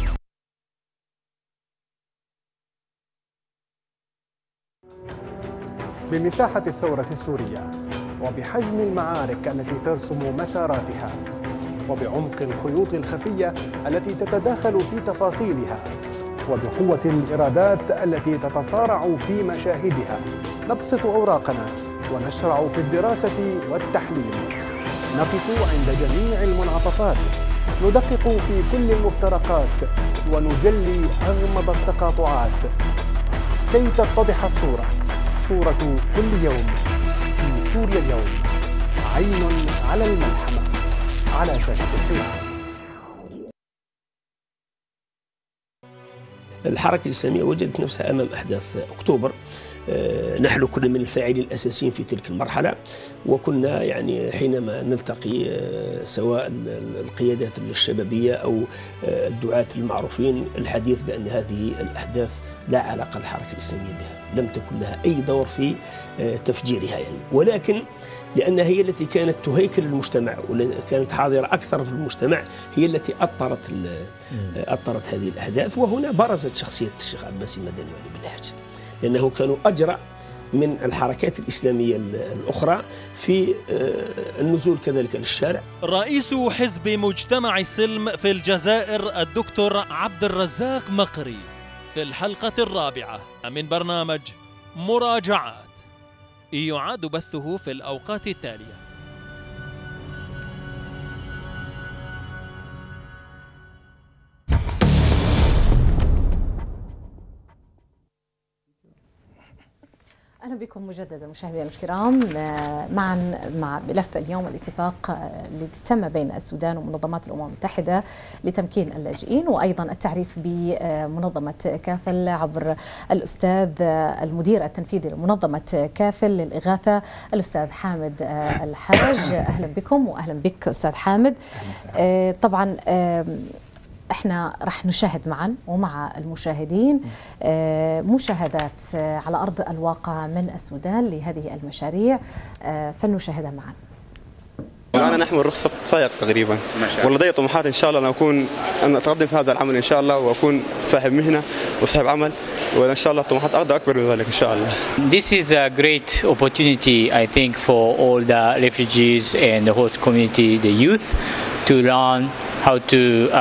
بمساحة الثورة السورية، وبحجم المعارك التي ترسم مساراتها، وبعمق الخيوط الخفية التي تتداخل في تفاصيلها، وبقوة الإرادات التي تتصارع في مشاهدها، نبسط أوراقنا ونشرع في الدراسة والتحليل. نقف عند جميع المنعطفات، ندقق في كل المفترقات، ونجلي أغمض التقاطعات كي تتضح الصورة، صورة كل يوم في سوريا اليوم. عين على الملحمة على شاشة الحوار. الحركة الإسلامية وجدت نفسها أمام أحداث أكتوبر. نحن كنا من الفاعلين الأساسيين في تلك المرحلة، وكنا يعني حينما نلتقي سواء القيادات الشبابية أو الدعاة المعروفين الحديث بأن هذه الأحداث لا علاقة للحركة الإسلامية بها، لم تكن لها أي دور في تفجيرها يعني، ولكن لأنها هي التي كانت تهيكل المجتمع وكانت حاضرة أكثر في المجتمع، هي التي أطرت هذه الأحداث. وهنا برزت شخصية الشيخ عباس المدني ولي بالحاج، لأنه كانوا أجرأ من الحركات الإسلامية الأخرى في النزول كذلك للشارع. رئيس حزب مجتمع السلم في الجزائر الدكتور عبد الرزاق مقري في الحلقة الرابعة من برنامج مراجعات، يعاد بثه في الأوقات التالية. أهلا بكم مجددا مشاهدينا الكرام معا مع ملف اليوم الاتفاق الذي تم بين السودان ومنظمات الأمم المتحدة لتمكين اللاجئين، وأيضا التعريف بمنظمة كافل عبر الأستاذ المدير التنفيذي لمنظمة كافل للإغاثة الأستاذ حامد الحاج. أهلا بكم وأهلا بك أستاذ حامد. طبعا احنا راح نشاهد معا ومع المشاهدين مشاهدات على ارض الواقع من السودان لهذه المشاريع، فلنشاهدها معا. أنا نحمل رخصة سائق تقريبا، ولدي طموحات إن شاء الله أن أتقدم في هذا العمل إن شاء الله، وأكون صاحب مهنة وصاحب عمل، وإن شاء الله طموحات أكبر من ذلك إن شاء الله. This is a great opportunity, I think, for all the refugees and the host community, the youth, to learn how to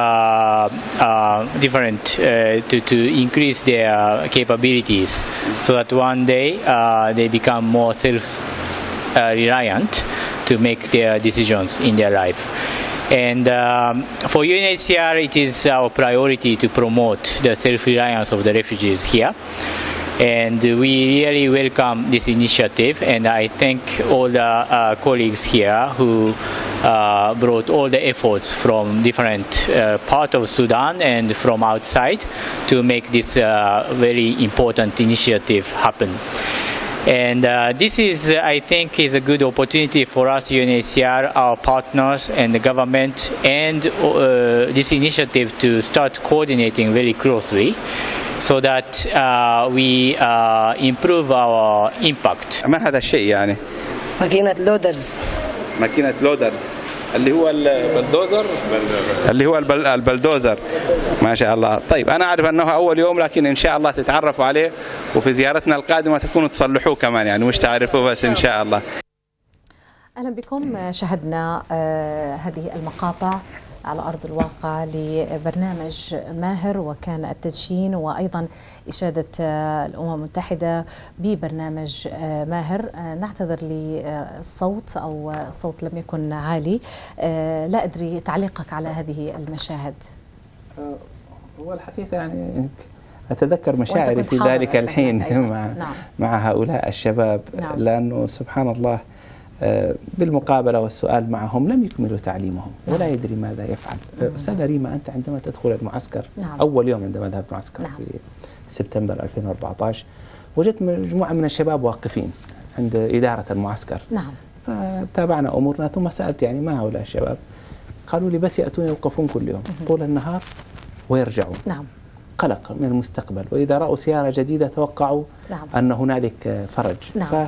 to increase their capabilities, so that one day they become more self-reliant to make their decisions in their life. And for UNHCR, it is our priority to promote the self-reliance of the refugees here. And we really welcome this initiative, and I thank all the colleagues here who brought all the efforts from different parts of Sudan and from outside to make this very important initiative happen. And this is, I think, is a good opportunity for us, UNHCR, our partners and the government, and this initiative to start coordinating very closely, so that we improve our impact. ما هذا الشيء يعني؟ ماكينة لودرز. ماكينة لودرز اللي هو البلدوزر، اللي هو البلدوزر. ما شاء الله. طيب أنا أعرف أنه أول يوم، لكن إن شاء الله تتعرفوا عليه، وفي زيارتنا القادمة تكونوا تصلحوه كمان، يعني مش تعرفوه بس إن شاء الله. أهلا بكم. شاهدنا هذه المقاطع على أرض الواقع لبرنامج ماهر، وكان التدشين وأيضا إشادة الأمم المتحدة ببرنامج ماهر. نعتذر للصوت أو الصوت لم يكن عالي. لا أدري تعليقك على هذه المشاهد. هو الحقيقة يعني أتذكر مشاعري في ذلك الحين مع هؤلاء الشباب، لأنه سبحان الله بالمقابلة والسؤال معهم لم يكملوا تعليمهم ولا يدري ماذا يفعل. أستاذة ريما، أنت عندما تدخل المعسكر أول يوم عندما ذهبت معسكر في سبتمبر 2014 وجدت مجموعة من الشباب واقفين عند إدارة المعسكر. فتابعنا أمورنا، ثم سألت يعني ما هؤلاء الشباب؟ قالوا لي بس يأتون يوقفون كل يوم طول النهار ويرجعون. قلق من المستقبل، وإذا رأوا سيارة جديدة توقعوا أن هنالك فرج.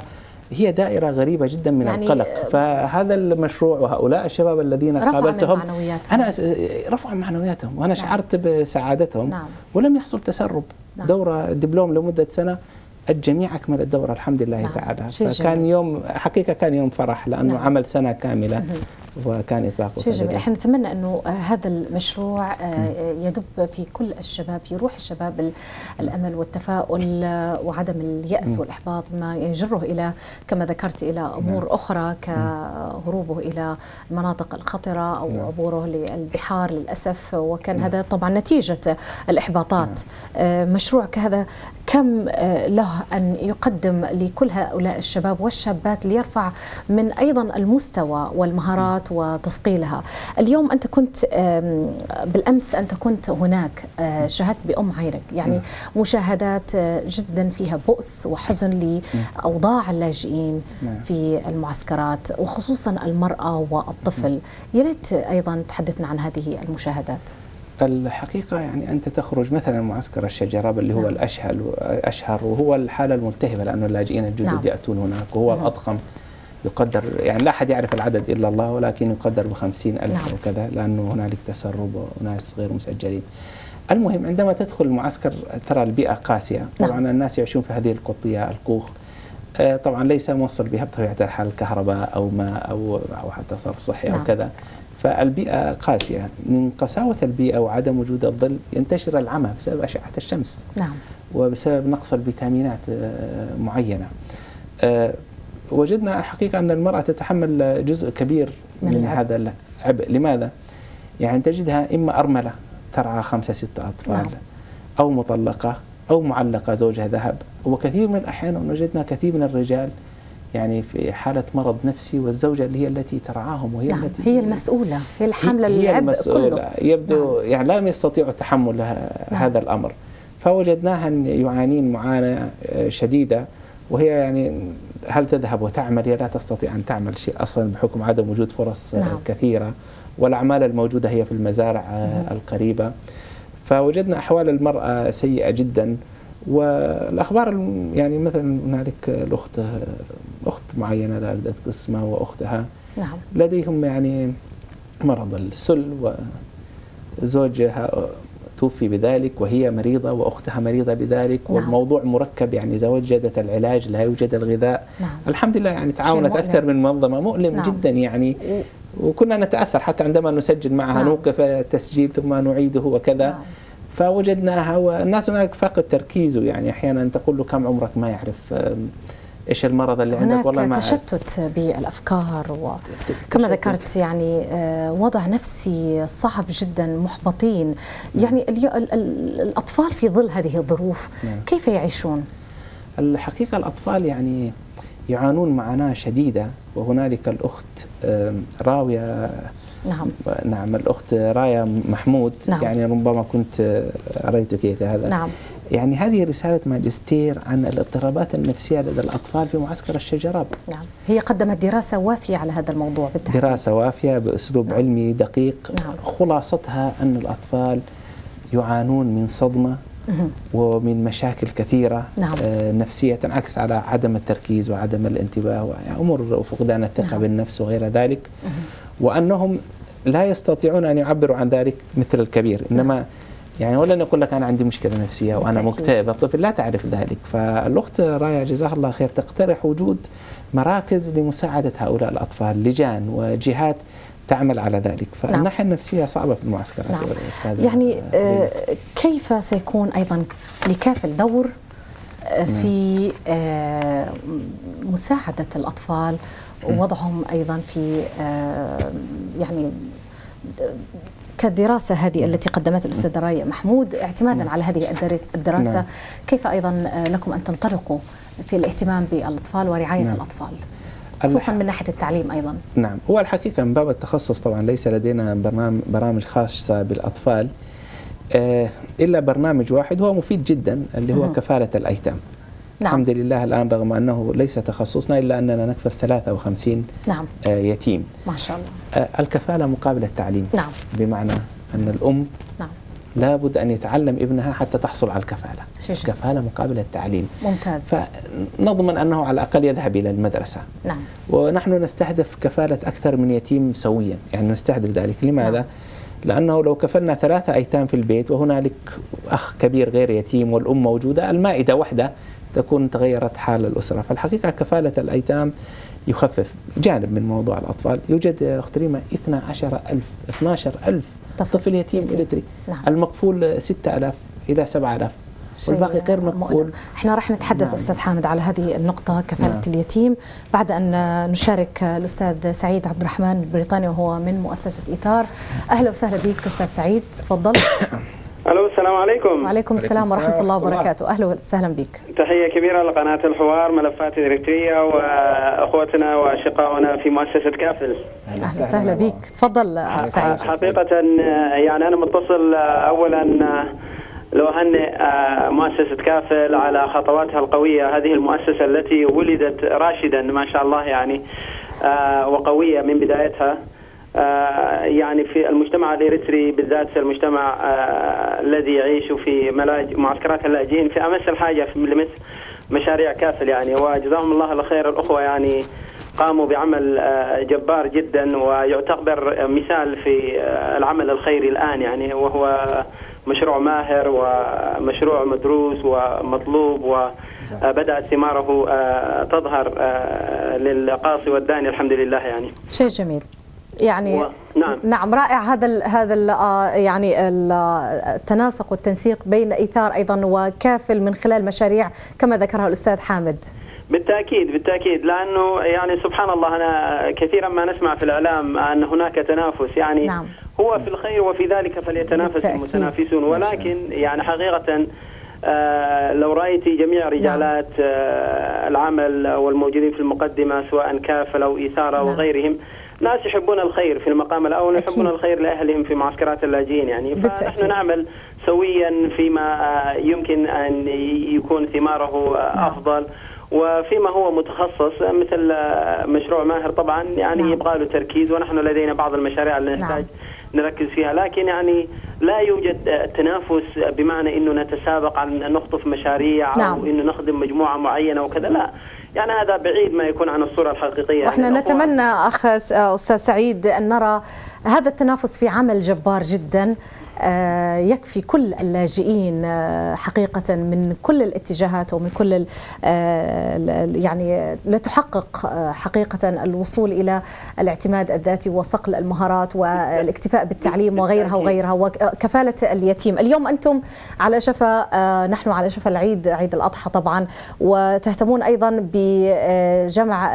هي دائرة غريبة جدا من يعني القلق. فهذا المشروع وهؤلاء الشباب الذين قابلتهم أنا رفع معنوياتهم، وأنا شعرت بسعادتهم. ولم يحصل تسرب. دورة دبلوم لمدة سنة، الجميع أكمل الدورة الحمد لله تعالى. فكان يوم حقيقة كان يوم فرح، لأنه عمل سنة كاملة وكان إطلاقه. شيء جميل. احنا نتمنى انه هذا المشروع يدب في كل الشباب، في روح الشباب الامل والتفاؤل وعدم اليأس والاحباط، ما يجره الى كما ذكرت الى امور اخرى كهروبه الى المناطق الخطره او عبوره للبحار للاسف. وكان هذا طبعا نتيجه الاحباطات. مشروع كهذا كم له ان يقدم لكل هؤلاء الشباب والشابات ليرفع من ايضا المستوى والمهارات وتصقيلها. اليوم أنت كنت بالأمس أنت كنت هناك، شاهدت بأم عينك يعني مشاهدات جدا فيها بؤس وحزن لأوضاع اللاجئين في المعسكرات، وخصوصا المرأة والطفل. يا ريت أيضا تحدثنا عن هذه المشاهدات. الحقيقة يعني أنت تخرج مثلا معسكر الشجرة اللي هو الأشهر وهو الحالة الملتهبة، لأنه اللاجئين الجدد يأتون هناك، وهو الأضخم يقدر، يعني لا أحد يعرف العدد إلا الله، ولكن يقدر ب50,000 وكذا، لأنه هنالك تسرب وناس غير مسجلين. المهم عندما تدخل المعسكر ترى البيئة قاسية. طبعا الناس يعيشون في هذه القطية الكوخ، طبعا ليس موصل بها بطبيعة الحال كهرباء أو ماء أو حتى صرف صحي أو كذا. فالبيئة قاسية، من قساوة البيئة وعدم وجود الظل ينتشر العمى بسبب أشعة الشمس. نعم. وبسبب نقص الفيتامينات معينة. وجدنا الحقيقة أن المرأة تتحمل جزء كبير من هذا العبء. لماذا؟ يعني تجدها إما أرملة ترعى 5 6 أطفال، نعم. أو مطلقة أو معلقة زوجها ذهب. وكثير من الأحيان وجدنا كثير من الرجال يعني في حالة مرض نفسي، والزوجة اللي هي التي ترعاهم وهي نعم. التي هي المسؤولة، هي الحاملة العبء كله. يبدو نعم. يعني لا يستطيع تحمل نعم. هذا الأمر. فوجدناها يعانين معاناة شديدة، وهي يعني هل تذهب وتعمل؟ هي لا تستطيع أن تعمل شيء أصلا بحكم عدم وجود فرص نعم. كثيرة، والأعمال الموجودة هي في المزارع القريبة. فوجدنا أحوال المرأة سيئة جدا. والأخبار يعني مثلا هنالك أخت معينة لا أذكر اسمها وأختها نعم. لديهم يعني مرض السل، وزوجها توفي بذلك وهي مريضة وأختها مريضة بذلك. نعم. والموضوع مركب، يعني إذا وجدت العلاج لا يوجد الغذاء. نعم. الحمد لله يعني تعاونت أكثر من منظمة، مؤلم نعم. جدا يعني. وكنا نتأثر حتى عندما نسجل معها. نعم. نوقف التسجيل ثم نعيده وكذا. نعم. فوجدناها، والناس هناك فاقد تركيزه، يعني أحيانا تقول له كم عمرك ما يعرف إيش المرض اللي عندك. والله ما تشتت بالأفكار، وكما ذكرت يعني وضع نفسي صعب جدا، محبطين. يعني الأطفال في ظل هذه الظروف كيف يعيشون؟ الحقيقة الأطفال يعني يعانون معاناة شديدة. وهنالك الأخت راوية نعم. نعم الأخت رايا محمود. نعم. يعني ربما كنت أريتك هذا. نعم. يعني هذه رسالة ماجستير عن الاضطرابات النفسية لدى الأطفال في معسكر الشجراب. نعم. هي قدمت دراسة وافية على هذا الموضوع بالتحديد. دراسة وافية بأسلوب نعم. علمي دقيق. نعم. خلاصتها أن الأطفال يعانون من صدمة ومن مشاكل كثيرة نعم. نفسية تنعكس على عدم التركيز وعدم الانتباه وأمور وفقدان الثقة نعم. بالنفس وغير ذلك. وأنهم لا يستطيعون أن يعبروا عن ذلك مثل الكبير. إنما يعني ولا نقول لك أنا عندي مشكلة نفسية وأنا مكتئب، الطفل لا تعرف ذلك. فالأخت رايا جزاها الله خير تقترح وجود مراكز لمساعدة هؤلاء الأطفال، لجان وجهات تعمل على ذلك. فالناحية النفسية صعبة في المعسكرات. نعم. يعني كيف سيكون أيضا لكافل دور في مساعدة الأطفال ووضعهم أيضا في يعني كالدراسة هذه التي قدمتها الأستاذة رايا محمود اعتمادا على هذه الدراسة. كيف أيضا لكم أن تنطلقوا في الاهتمام بالأطفال ورعاية الأطفال خصوصا من ناحية التعليم أيضا؟ نعم، هو الحقيقة من باب التخصص طبعا ليس لدينا برامج خاصة بالأطفال إلا برنامج واحد هو مفيد جدا اللي هو كفالة الأيتام. نعم. الحمد لله الآن رغم أنه ليس تخصصنا إلا أننا نكفل 53 نعم. يتيم ما شاء الله. الكفالة مقابل التعليم. نعم. بمعنى أن الأم نعم. لابد أن يتعلم ابنها حتى تحصل على الكفالة. الكفالة مقابل التعليم. ممتاز. فنضمن أنه على الأقل يذهب إلى المدرسة. نعم. ونحن نستهدف كفالة أكثر من يتيم سويا، يعني نستهدف ذلك. لماذا؟ نعم. لأنه لو كفلنا 3 أيتام في البيت وهنالك أخ كبير غير يتيم والأم موجودة، المائدة وحدة تكون تغيرت حال الأسرة. فالحقيقة كفالة الأيتام يخفف جانب من موضوع الأطفال. يوجد أخت ريما 12,000 طفل يتيم إريتري. نعم. المكفول 6,000 إلى 7,000 والباقي غير مكفول. احنا راح نتحدث. نعم. أستاذ حامد على هذه النقطة كفالة نعم. اليتيم بعد أن نشارك الأستاذ سعيد عبد الرحمن البريطاني وهو من مؤسسة إيثار. أهلا وسهلا بك أستاذ سعيد، تفضل. الو السلام عليكم. وعليكم السلام ورحمة الله وبركاته. أهلا وسهلا بك. تحية كبيرة لقناة الحوار ملفات إريتريا وأخوتنا وأشقائنا في مؤسسة كافل. أهلا وسهلا بك، تفضل سعيد. حقيقة يعني أنا متصل أولا لو أهنئ مؤسسة كافل على خطواتها القوية. هذه المؤسسة التي ولدت راشدا ما شاء الله يعني وقوية من بدايتها. يعني في المجتمع الإريتري بالذات المجتمع الذي يعيش في معسكرات اللاجئين في أمس الحاجة لمثل مشاريع كافل يعني. وجزاهم الله الخير الأخوة يعني قاموا بعمل جبار جدا ويعتبر مثال في العمل الخيري الآن يعني، وهو مشروع ماهر ومشروع مدروس ومطلوب وبدأت ثماره تظهر للقاصي والداني الحمد لله يعني. شيء جميل يعني نعم رائع هذا يعني التناسق والتنسيق بين إيثار أيضا وكافل من خلال مشاريع كما ذكرها الأستاذ حامد. بالتأكيد لأنه يعني سبحان الله أنا كثيرا ما نسمع في الإعلام أن هناك تنافس يعني نعم. هو في الخير وفي ذلك فليتنافس المتنافسون، ولكن يعني حقيقة لو رأيتي جميع رجالات العمل والموجودين في المقدمة سواء كافل أو إيثار أو غيرهم ناس يحبون الخير في المقام الأول، يحبون الخير لأهلهم في معسكرات اللاجئين يعني، فنحن نعمل سويا فيما يمكن أن يكون ثماره أفضل، وفيما هو متخصص مثل مشروع ماهر طبعا يعني يبغى له تركيز، ونحن لدينا بعض المشاريع اللي نحتاج نركز فيها، لكن يعني لا يوجد تنافس بمعنى انه نتسابق عن نخطف مشاريع او انه نخدم مجموعه معينه وكذا، لا يعني هذا بعيد ما يكون عن الصوره الحقيقيه. واحنا يعني نتمنى استاذ سعيد ان نرى هذا التنافس في عمل جبار جدا يكفي كل اللاجئين حقيقة من كل الاتجاهات ومن كل يعني لتحقق حقيقة الوصول إلى الاعتماد الذاتي وصقل المهارات والاكتفاء بالتعليم وغيرها وكفالة اليتيم. اليوم أنتم على شفا نحن على شفا العيد، عيد الأضحى طبعا، وتهتمون أيضا بجمع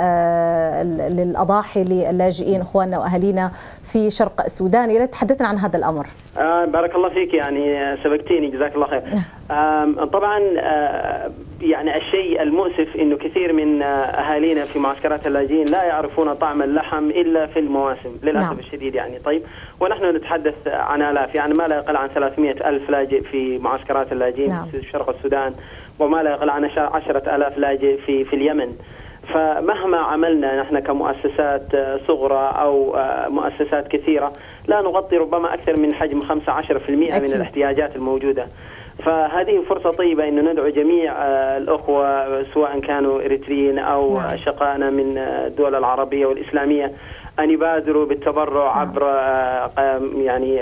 للأضاحي للاجئين إخواننا وأهالينا في شرق السودان. يا ريت تحدثنا عن هذا الأمر. بارك الله فيك، يعني سبقتيني جزاك الله خير. طبعا يعني الشيء المؤسف انه كثير من اهالينا في معسكرات اللاجئين لا يعرفون طعم اللحم الا في المواسم للاسف الشديد يعني. طيب ونحن نتحدث عن آلاف، يعني ما لا يقل عن 300,000 لاجئ في معسكرات اللاجئين في شرق السودان، وما لا يقل عن 10,000 لاجئ في اليمن. فمهما عملنا نحن كمؤسسات صغرى أو مؤسسات كثيرة لا نغطي ربما أكثر من حجم 15% من الاحتياجات الموجودة. فهذه فرصة طيبة أن ندعو جميع الأخوة سواء كانوا إريتريين أو شقائنا من الدول العربية والإسلامية أن يبادروا بالتبرع عبر يعني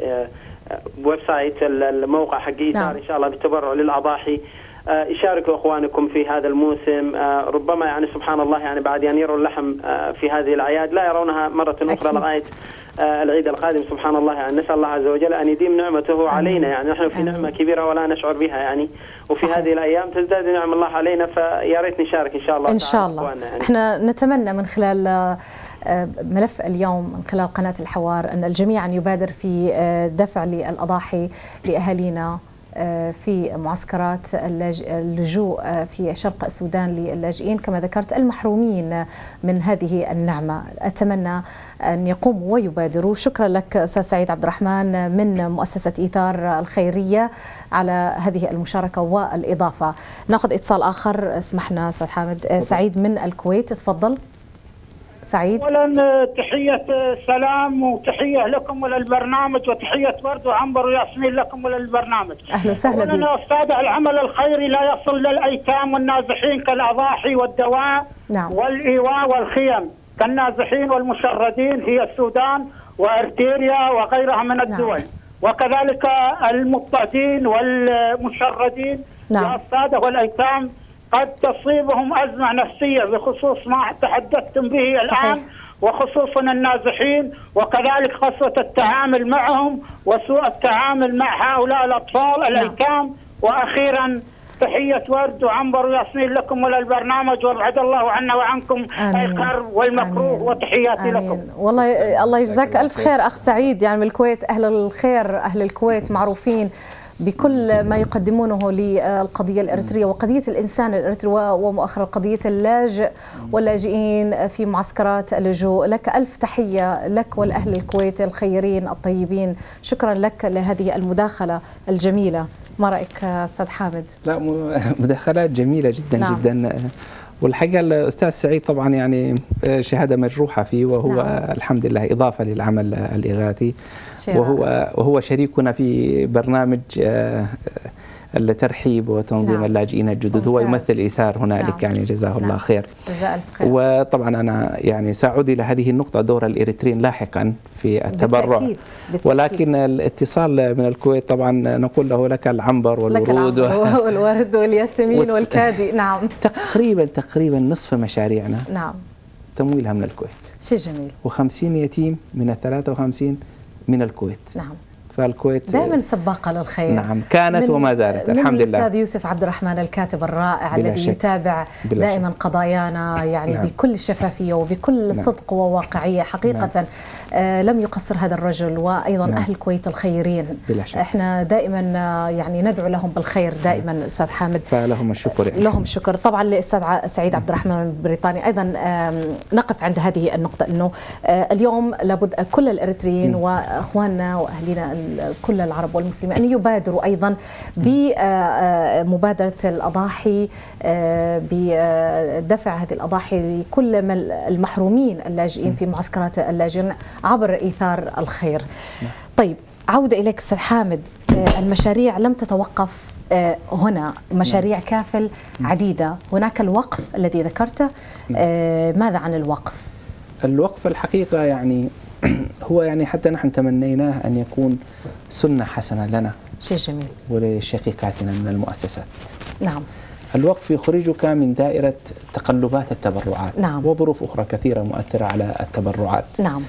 ويب سايت الموقع حق إيثار إن شاء الله بالتبرع للأضاحي. يشاركوا اخوانكم في هذا الموسم، ربما يعني سبحان الله يعني بعد ان يروا اللحم في هذه الاعياد لا يرونها مره اخرى لغايه العيد القادم. سبحان الله يعني نسال الله عز وجل ان يديم نعمته علينا، يعني نحن في نعمه كبيره ولا نشعر بها يعني، وفي هذه الايام تزداد نعم الله علينا، فيا ريت نشارك ان شاء الله. ان شاء الله يعني. احنا نتمنى من خلال ملف اليوم من خلال قناه الحوار ان الجميع يبادر في دفع للاضاحي لاهالينا في معسكرات اللجوء في شرق السودان للاجئين كما ذكرت المحرومين من هذه النعمة. أتمنى أن يقوموا ويبادروا. شكرا لك أستاذ سعيد عبد الرحمن من مؤسسة إيثار الخيرية على هذه المشاركة والإضافة. ناخذ اتصال آخر، اسمحنا أستاذ حامد. سعيد من الكويت، تفضل سعيد. اولا تحيه سلام وتحيه لكم وللبرنامج، وتحيه ورد وعنبر وياسمين لكم وللبرنامج. اهلا وسهلا بك. اولا استاذ، العمل الخيري لا يصل للايتام والنازحين كالاضاحي والدواء والايواء والخيم، كالنازحين والمشردين هي السودان وارتيريا وغيرها من الدول، وكذلك المضطهدين والمشردين يا استاذ، والايتام قد تصيبهم أزمة نفسية بخصوص ما تحدثتم به الآن، وخصوصا النازحين، وكذلك قسوة التعامل معهم وسوء التعامل مع هؤلاء الأطفال الأيتام. وأخيرا تحية ورد وعنبر وياسمين لكم وللبرنامج، وابعد الله عنا وعنكم الكرب والمكروه، وتحياتي لكم. والله الله يجزاك ألف خير أخ سعيد، يعني من الكويت أهل الخير، أهل الكويت معروفين بكل ما يقدمونه للقضية الإريترية وقضية الإنسان الإريتري، ومؤخرا قضية اللاجئ واللاجئين في معسكرات اللجوء. لك ألف تحية لك والأهل الكويت الخيرين الطيبين. شكرا لك لهذه المداخلة الجميلة. ما رأيك أستاذ حامد؟ لا مداخلات جميلة جدا جدا، والحقيقة الأستاذ سعيد طبعا يعني شهادة مجروحة فيه، وهو الحمد لله إضافة للعمل الإغاثي، وهو شريكنا في برنامج الترحيب وتنظيم اللاجئين الجدد. هو يمثل إيثار هنالك يعني جزاه الله خير. وطبعا أنا يعني سأعود إلى هذه النقطة، دور الإريتريين لاحقا في التبرع، ولكن الاتصال من الكويت طبعا نقول له لك العنبر والورود والورد والياسمين والكادي. نعم تقريبا نصف مشاريعنا تمويلها من الكويت. شيء جميل. و50 يتيم من ال53 من الكويت. نعم. فالكويت دائما سباقة للخير. نعم، كانت وما زالت الحمد لله. الأستاذ يوسف عبد الرحمن الكاتب الرائع الذي يتابع دائما قضايانا يعني نعم. بكل شفافية وبكل نعم. صدق وواقعية حقيقة. نعم. لم يقصر هذا الرجل وأيضا نعم. أهل الكويت الخيرين. بلا شك. احنا دائما يعني ندعو لهم بالخير دائما أستاذ حامد. فلهم الشكر يعني. لهم الشكر. طبعا للأستاذ سعيد عبد الرحمن البريطاني أيضا نقف عند هذه النقطة أنه اليوم لابد كل الإريتريين وأخواننا وأهلنا كل العرب والمسلمين أن يبادروا أيضا بمبادرة الأضاحي، بدفع هذه الأضاحي لكل المحرومين اللاجئين في معسكرات اللاجئين عبر إيثار الخير. طيب عودة إليك أستاذ حامد، المشاريع لم تتوقف هنا، مشاريع كافل عديدة، هناك الوقف الذي ذكرته، ماذا عن الوقف؟ الوقف الحقيقة يعني هو يعني حتى نحن تمنيناه أن يكون سنة حسنة لنا شيء جميل ولشقيقاتنا من المؤسسات. نعم. الوقف يخرجك من دائرة تقلبات التبرعات. نعم. وظروف أخرى كثيرة مؤثرة على التبرعات. نعم.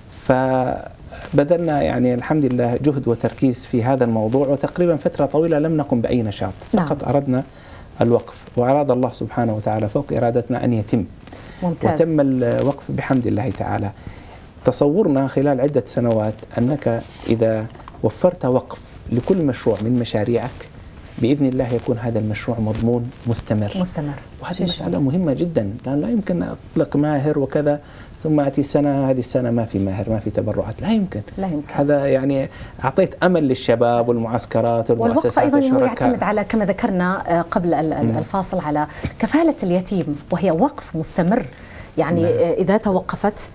فبذلنا يعني الحمد لله جهد وتركيز في هذا الموضوع، وتقريبا فترة طويلة لم نقم بأي نشاط. نعم. فقط أردنا الوقف، وأراد الله سبحانه وتعالى فوق إرادتنا أن يتم. ممتاز. وتم الوقف بحمد الله تعالى. تصورنا خلال عدة سنوات أنك إذا وفرت وقف لكل مشروع من مشاريعك بإذن الله يكون هذا المشروع مضمون مستمر. وهذه مسألة مهمة جدا، لأن لا يمكن أطلق ماهر وكذا ثم أتي سنة هذه السنة ما في ماهر ما في تبرعات، لا يمكن. هذا يعني أعطيت أمل للشباب والمعسكرات والمؤسسات. والوقف أيضا يعتمد على كما ذكرنا قبل الفاصل على كفالة اليتيم، وهي وقف مستمر. يعني إذا توقفت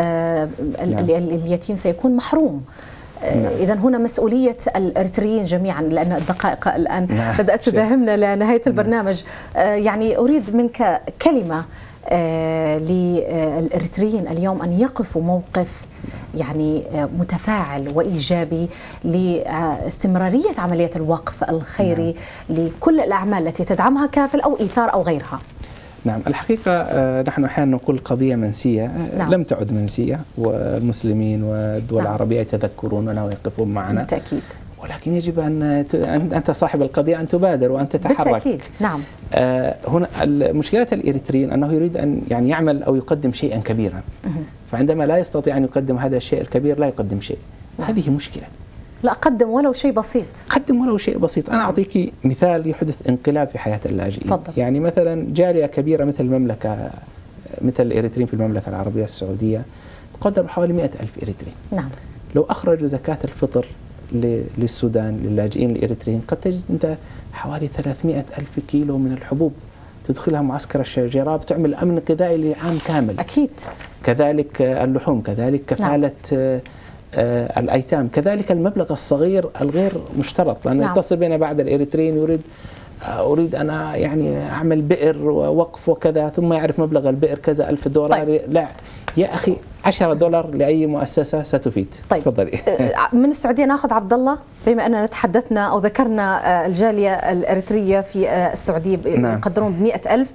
اليتيم سيكون محروم. إذا هنا مسؤولية الإريتريين جميعا، لأن الدقائق الآن بدأت تداهمنا لنهاية البرنامج. يعني أريد منك كلمة للإريتريين اليوم أن يقفوا موقف يعني متفاعل وإيجابي لاستمرارية عملية الوقف الخيري لكل الأعمال التي تدعمها كافل أو إيثار أو غيرها. نعم، الحقيقة نحن أحيانا نقول قضية منسية. لم تعد منسية، والمسلمين والدول العربية يتذكروننا ويقفون معنا بالتأكيد، ولكن يجب أن أنت صاحب القضية أن تبادر وأن تتحرك بالتأكيد. نعم. هنا مشكلة الإريتريين أنه يريد أن يعني يعمل أو يقدم شيئا كبيرا، فعندما لا يستطيع أن يقدم هذا الشيء الكبير لا يقدم شيء. هذه مشكلة. لا، قدم ولو شيء بسيط. قدم ولو شيء بسيط. أنا أعطيك مثال يحدث انقلاب في حياة اللاجئين. فضل. يعني مثلا جالية كبيرة مثل المملكة، مثل الإريتريين في المملكة العربية السعودية تقدر بحوالي 100,000 إريتري. نعم. لو أخرجوا زكاة الفطر للسودان للاجئين الإريتريين قد تجد أنت حوالي 300,000 كيلو من الحبوب تدخلها معسكر الشجراب تعمل أمن غذائي لعام كامل. أكيد. كذلك اللحوم، كذلك كفالة الأيتام، كذلك المبلغ الصغير الغير مشترط، لأن يتصل بنا بعد الإريتريين أريد أنا يعني أعمل بئر ووقف وكذا، ثم يعرف مبلغ البئر كذا $1000. طيب. لا يا أخي، $10 لأي مؤسسة ستفيد. طيب. تفضلي. من السعودية ناخذ عبد الله، بما أننا تحدثنا أو ذكرنا الجالية الإريترية في السعودية يقدرون ب100,000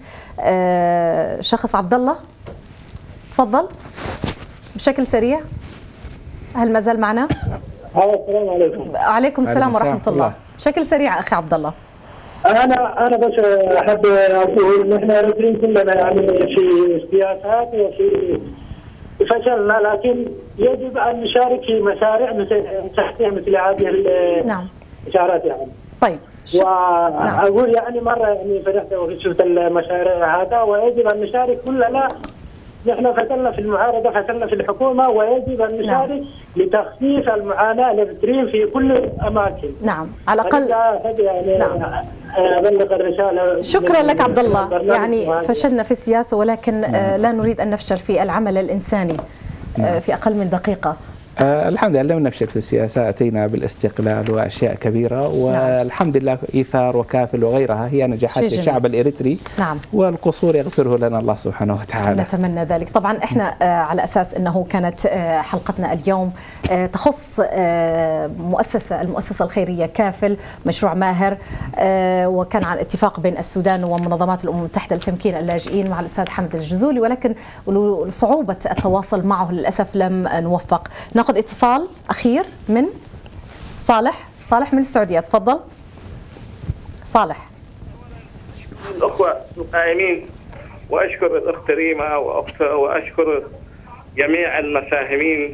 شخص. عبد الله تفضل بشكل سريع. هل ما زال معنا؟ السلام عليكم. وعليكم السلام ورحمة الله. بشكل سريع أخي عبد الله. أنا بس أحب أقول نحن الإريتريين كلنا يعني في سياسات وفي فشلنا، لكن يجب أن نشارك في مشاريع مثل هذه المشاريع يعني. طيب. وأقول يعني مرة يعني فرحت وشفت المشاريع هذا، ويجب أن نشارك كلنا. نحن فتلنا في المعارضة، فتلنا في الحكومة، ويجب أن نشارك لتخفيف المعاناة الإريتريين في كل الأماكن. نعم، على الأقل يعني أبلغ الرسالة. شكرا لك عبد الله. يعني فشلنا في السياسة، ولكن لا نريد أن نفشل في العمل الإنساني في أقل من دقيقة. الحمد لله لم نفشل في السياسة، أتينا بالاستقلال وأشياء كبيرة، والحمد لله إيثار وكافل وغيرها هي نجاحات الشعب الإريتري. نعم. والقصور يغفره لنا الله سبحانه وتعالى. نتمنى ذلك. طبعا احنا على أساس أنه كانت حلقتنا اليوم تخص المؤسسة الخيرية كافل مشروع ماهر، وكان عن اتفاق بين السودان ومنظمات الأمم المتحدة لتمكين اللاجئين مع الأستاذ حمد الجزولي، ولكن صعوبة التواصل معه للأسف لم نوفق. ناخذ اتصال أخير من صالح من السعودية. تفضل صالح. الأخوة القائمين، وأشكر الأخت ريما وأشكر جميع المساهمين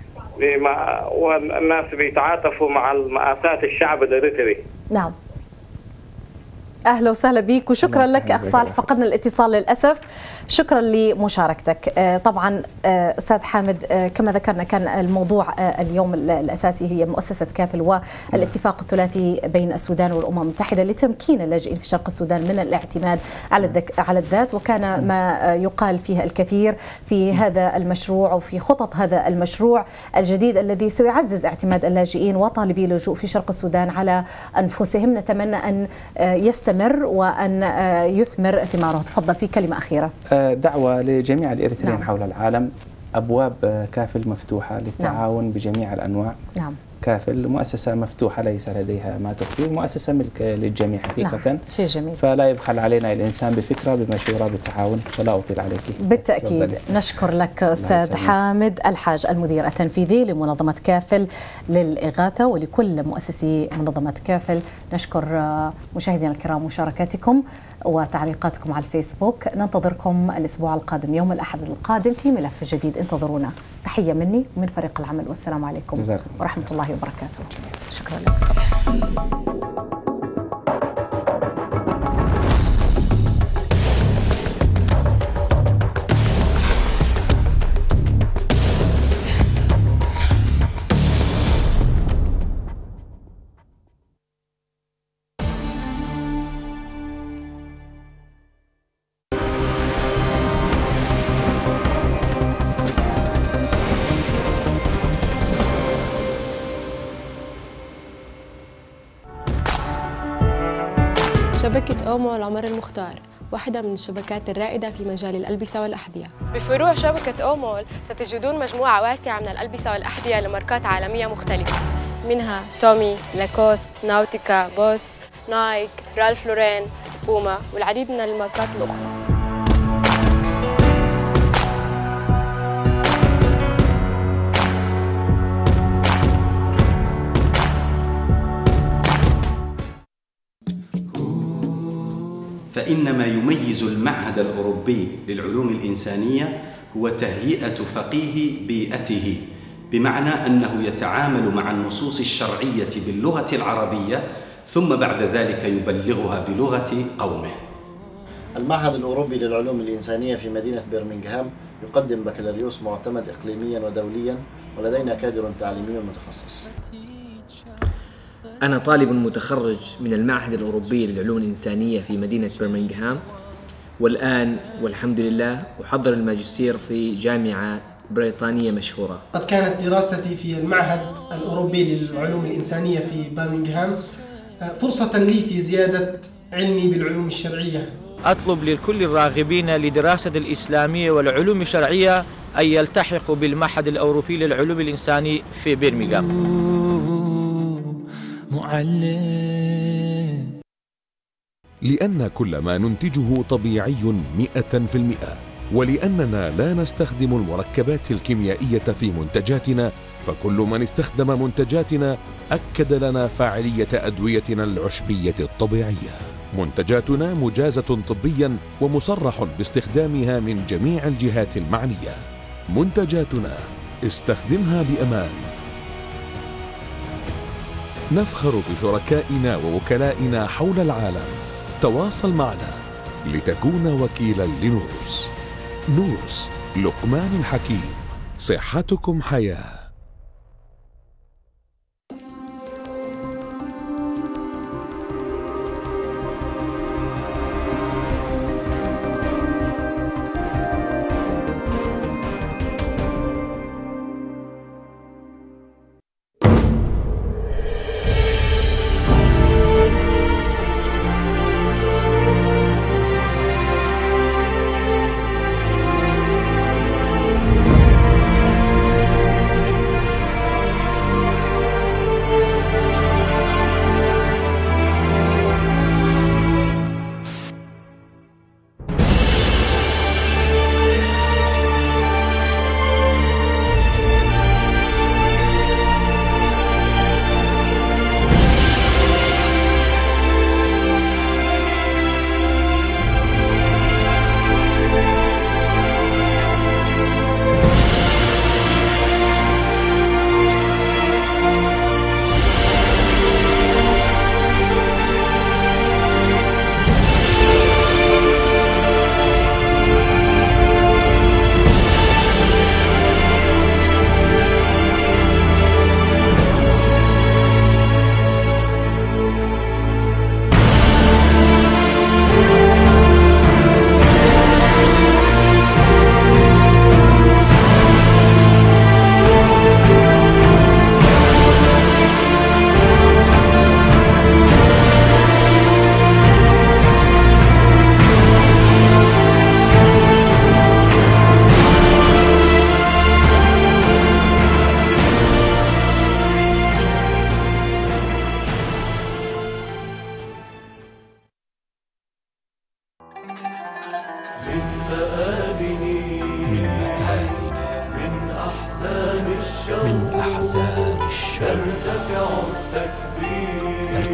والناس بيتعاطفوا مع مآساة الشعب الإريتري. نعم، أهلا وسهلا بك وشكرا لك أخ صالح. فقدنا الاتصال للأسف. شكرا لمشاركتك. طبعا أستاذ حامد كما ذكرنا كان الموضوع اليوم الأساسي هي مؤسسة كافل والاتفاق الثلاثي بين السودان والأمم المتحدة لتمكين اللاجئين في شرق السودان من الاعتماد على الذات، وكان ما يقال فيها الكثير في هذا المشروع وفي خطط هذا المشروع الجديد الذي سيعزز اعتماد اللاجئين وطالبي اللجوء في شرق السودان على أنفسهم. نتمنى أن يستمر وأن يثمر ثماره. تفضل في كلمة أخيرة. دعوة لجميع الإريتريين حول العالم، أبواب كافل مفتوحة للتعاون بجميع الأنواع. نعم. كافل مؤسسة مفتوحة ليس لديها ما تخفي، مؤسسة ملك للجميع حقيقة. نعم. شيء جميل. فلا يبخل علينا الإنسان بفكرة بمشورة بالتعاون، ولا أطيل عليك. بالتأكيد. نشكر لك أستاذ حامد الحاج المدير التنفيذي لمنظمة كافل للإغاثة، ولكل مؤسسي منظمة كافل. نشكر مشاهدينا الكرام مشاركاتكم وتعليقاتكم على الفيسبوك. ننتظركم الأسبوع القادم يوم الأحد القادم في ملف جديد. انتظرونا. تحية مني ومن فريق العمل، والسلام عليكم ورحمة الله وبركاته. شكرا لك. شبكة أومو العمر المختار واحدة من الشبكات الرائدة في مجال الألبسة والأحذية. بفروع شبكة أومول ستجدون مجموعة واسعة من الألبسة والأحذية لماركات عالمية مختلفة، منها تومي، لاكوست، ناوتيكا، بوس، نايك، رالف لورين، بوما والعديد من الماركات الأخرى. فإن ما يميز المعهد الأوروبي للعلوم الإنسانية هو تهيئة فقيه بيئته، بمعنى أنه يتعامل مع النصوص الشرعية باللغة العربية ثم بعد ذلك يبلغها بلغة قومه. المعهد الأوروبي للعلوم الإنسانية في مدينة برمنغهام يقدم بكالوريوس معتمد إقليميا ودوليا، ولدينا كادر تعليمي متخصص. أنا طالب متخرج من المعهد الأوروبي للعلوم الإنسانية في مدينة برمنغهام، والآن والحمد لله أحضر الماجستير في جامعة بريطانية مشهورة. قد كانت دراستي في المعهد الأوروبي للعلوم الإنسانية في برمنغهام فرصة لي في زيادة علمي بالعلوم الشرعية. أطلب لكل الراغبين لدراسة الإسلامية والعلوم الشرعية أن يلتحقوا بالمعهد الأوروبي للعلوم الإنساني في برمنغهام. لأن كل ما ننتجه طبيعي 100%، ولأننا لا نستخدم المركبات الكيميائية في منتجاتنا، فكل من استخدم منتجاتنا أكد لنا فاعلية أدويتنا العشبية الطبيعية. منتجاتنا مجازة طبيا ومصرح باستخدامها من جميع الجهات المعنية. منتجاتنا استخدمها بأمان. نفخر بشركائنا ووكلائنا حول العالم. تواصل معنا لتكون وكيلا لنورس. نورس، لقمان الحكيم، صحتكم حياة.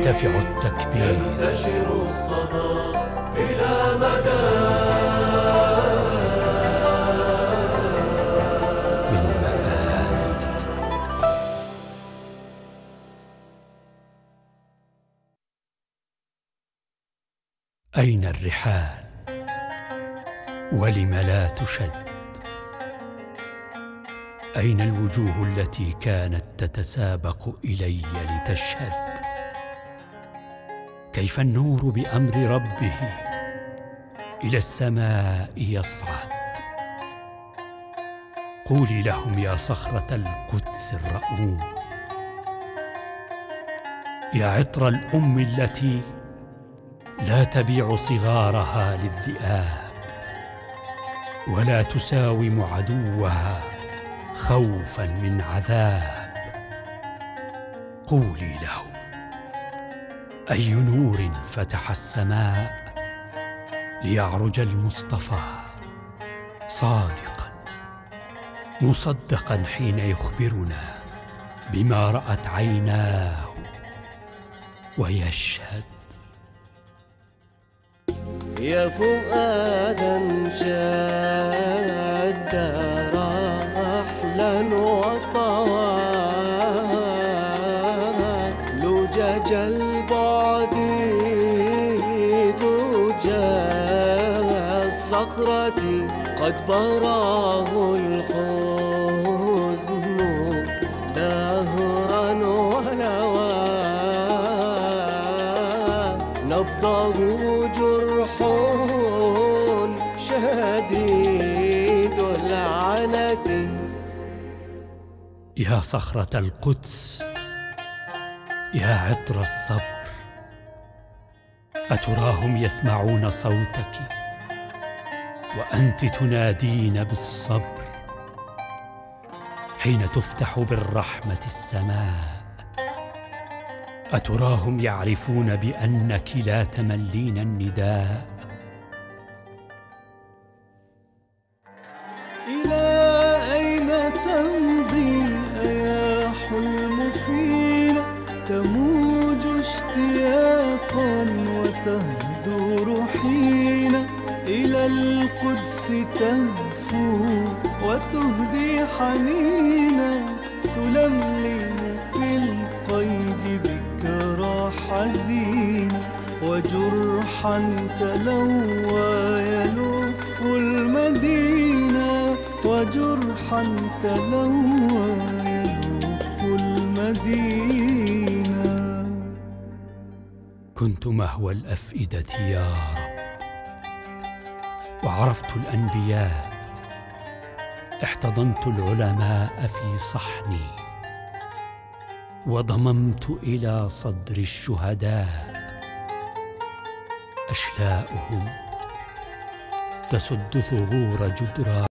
يرتفع التكبير، ينتشر الصدى إلى مدى من مآل. أين الرحال ولم لا تشد؟ أين الوجوه التي كانت تتسابق إلي لتشهد؟ كيف النور بأمر ربه إلى السماء يصعد؟ قولي لهم يا صخرة القدس الرؤوم، يا عطر الأم التي لا تبيع صغارها للذئاب ولا تساوم عدوها خوفا من عذاب. قولي لهم أي نور فتح السماء ليعرج المصطفى صادقا مصدقا حين يخبرنا بما رأت عيناه ويشهد. يا فؤادا شاد رحلا وطوى لجج البعد تجاه الصخرة قد براه الحزن دهرا ونوى نبضه جرح شديد العنة. يا صخرة القدس، يا عطر الصبر، أتراهم يسمعون صوتك وأنت تنادين بالصبر حين تفتح بالرحمة السماء؟ أتراهم يعرفون بأنك لا تملين النداء؟ إلى أين تمضي يا حلم فينا؟ تموج اشتياقا وتهدر حينا إلى القدس تهفو وتهدي حنينا تلملم في القيد ذكرى حزينة وجرحا تلوى يلف المدينة وجرحا تلوى يلف المدينة. كنت مهوى الأفئدة يا رب وعرفت الأنبياء، احتضنت العلماء في صحني وضممت إلى صدر الشهداء أشلاؤهم تسد ثغور جدران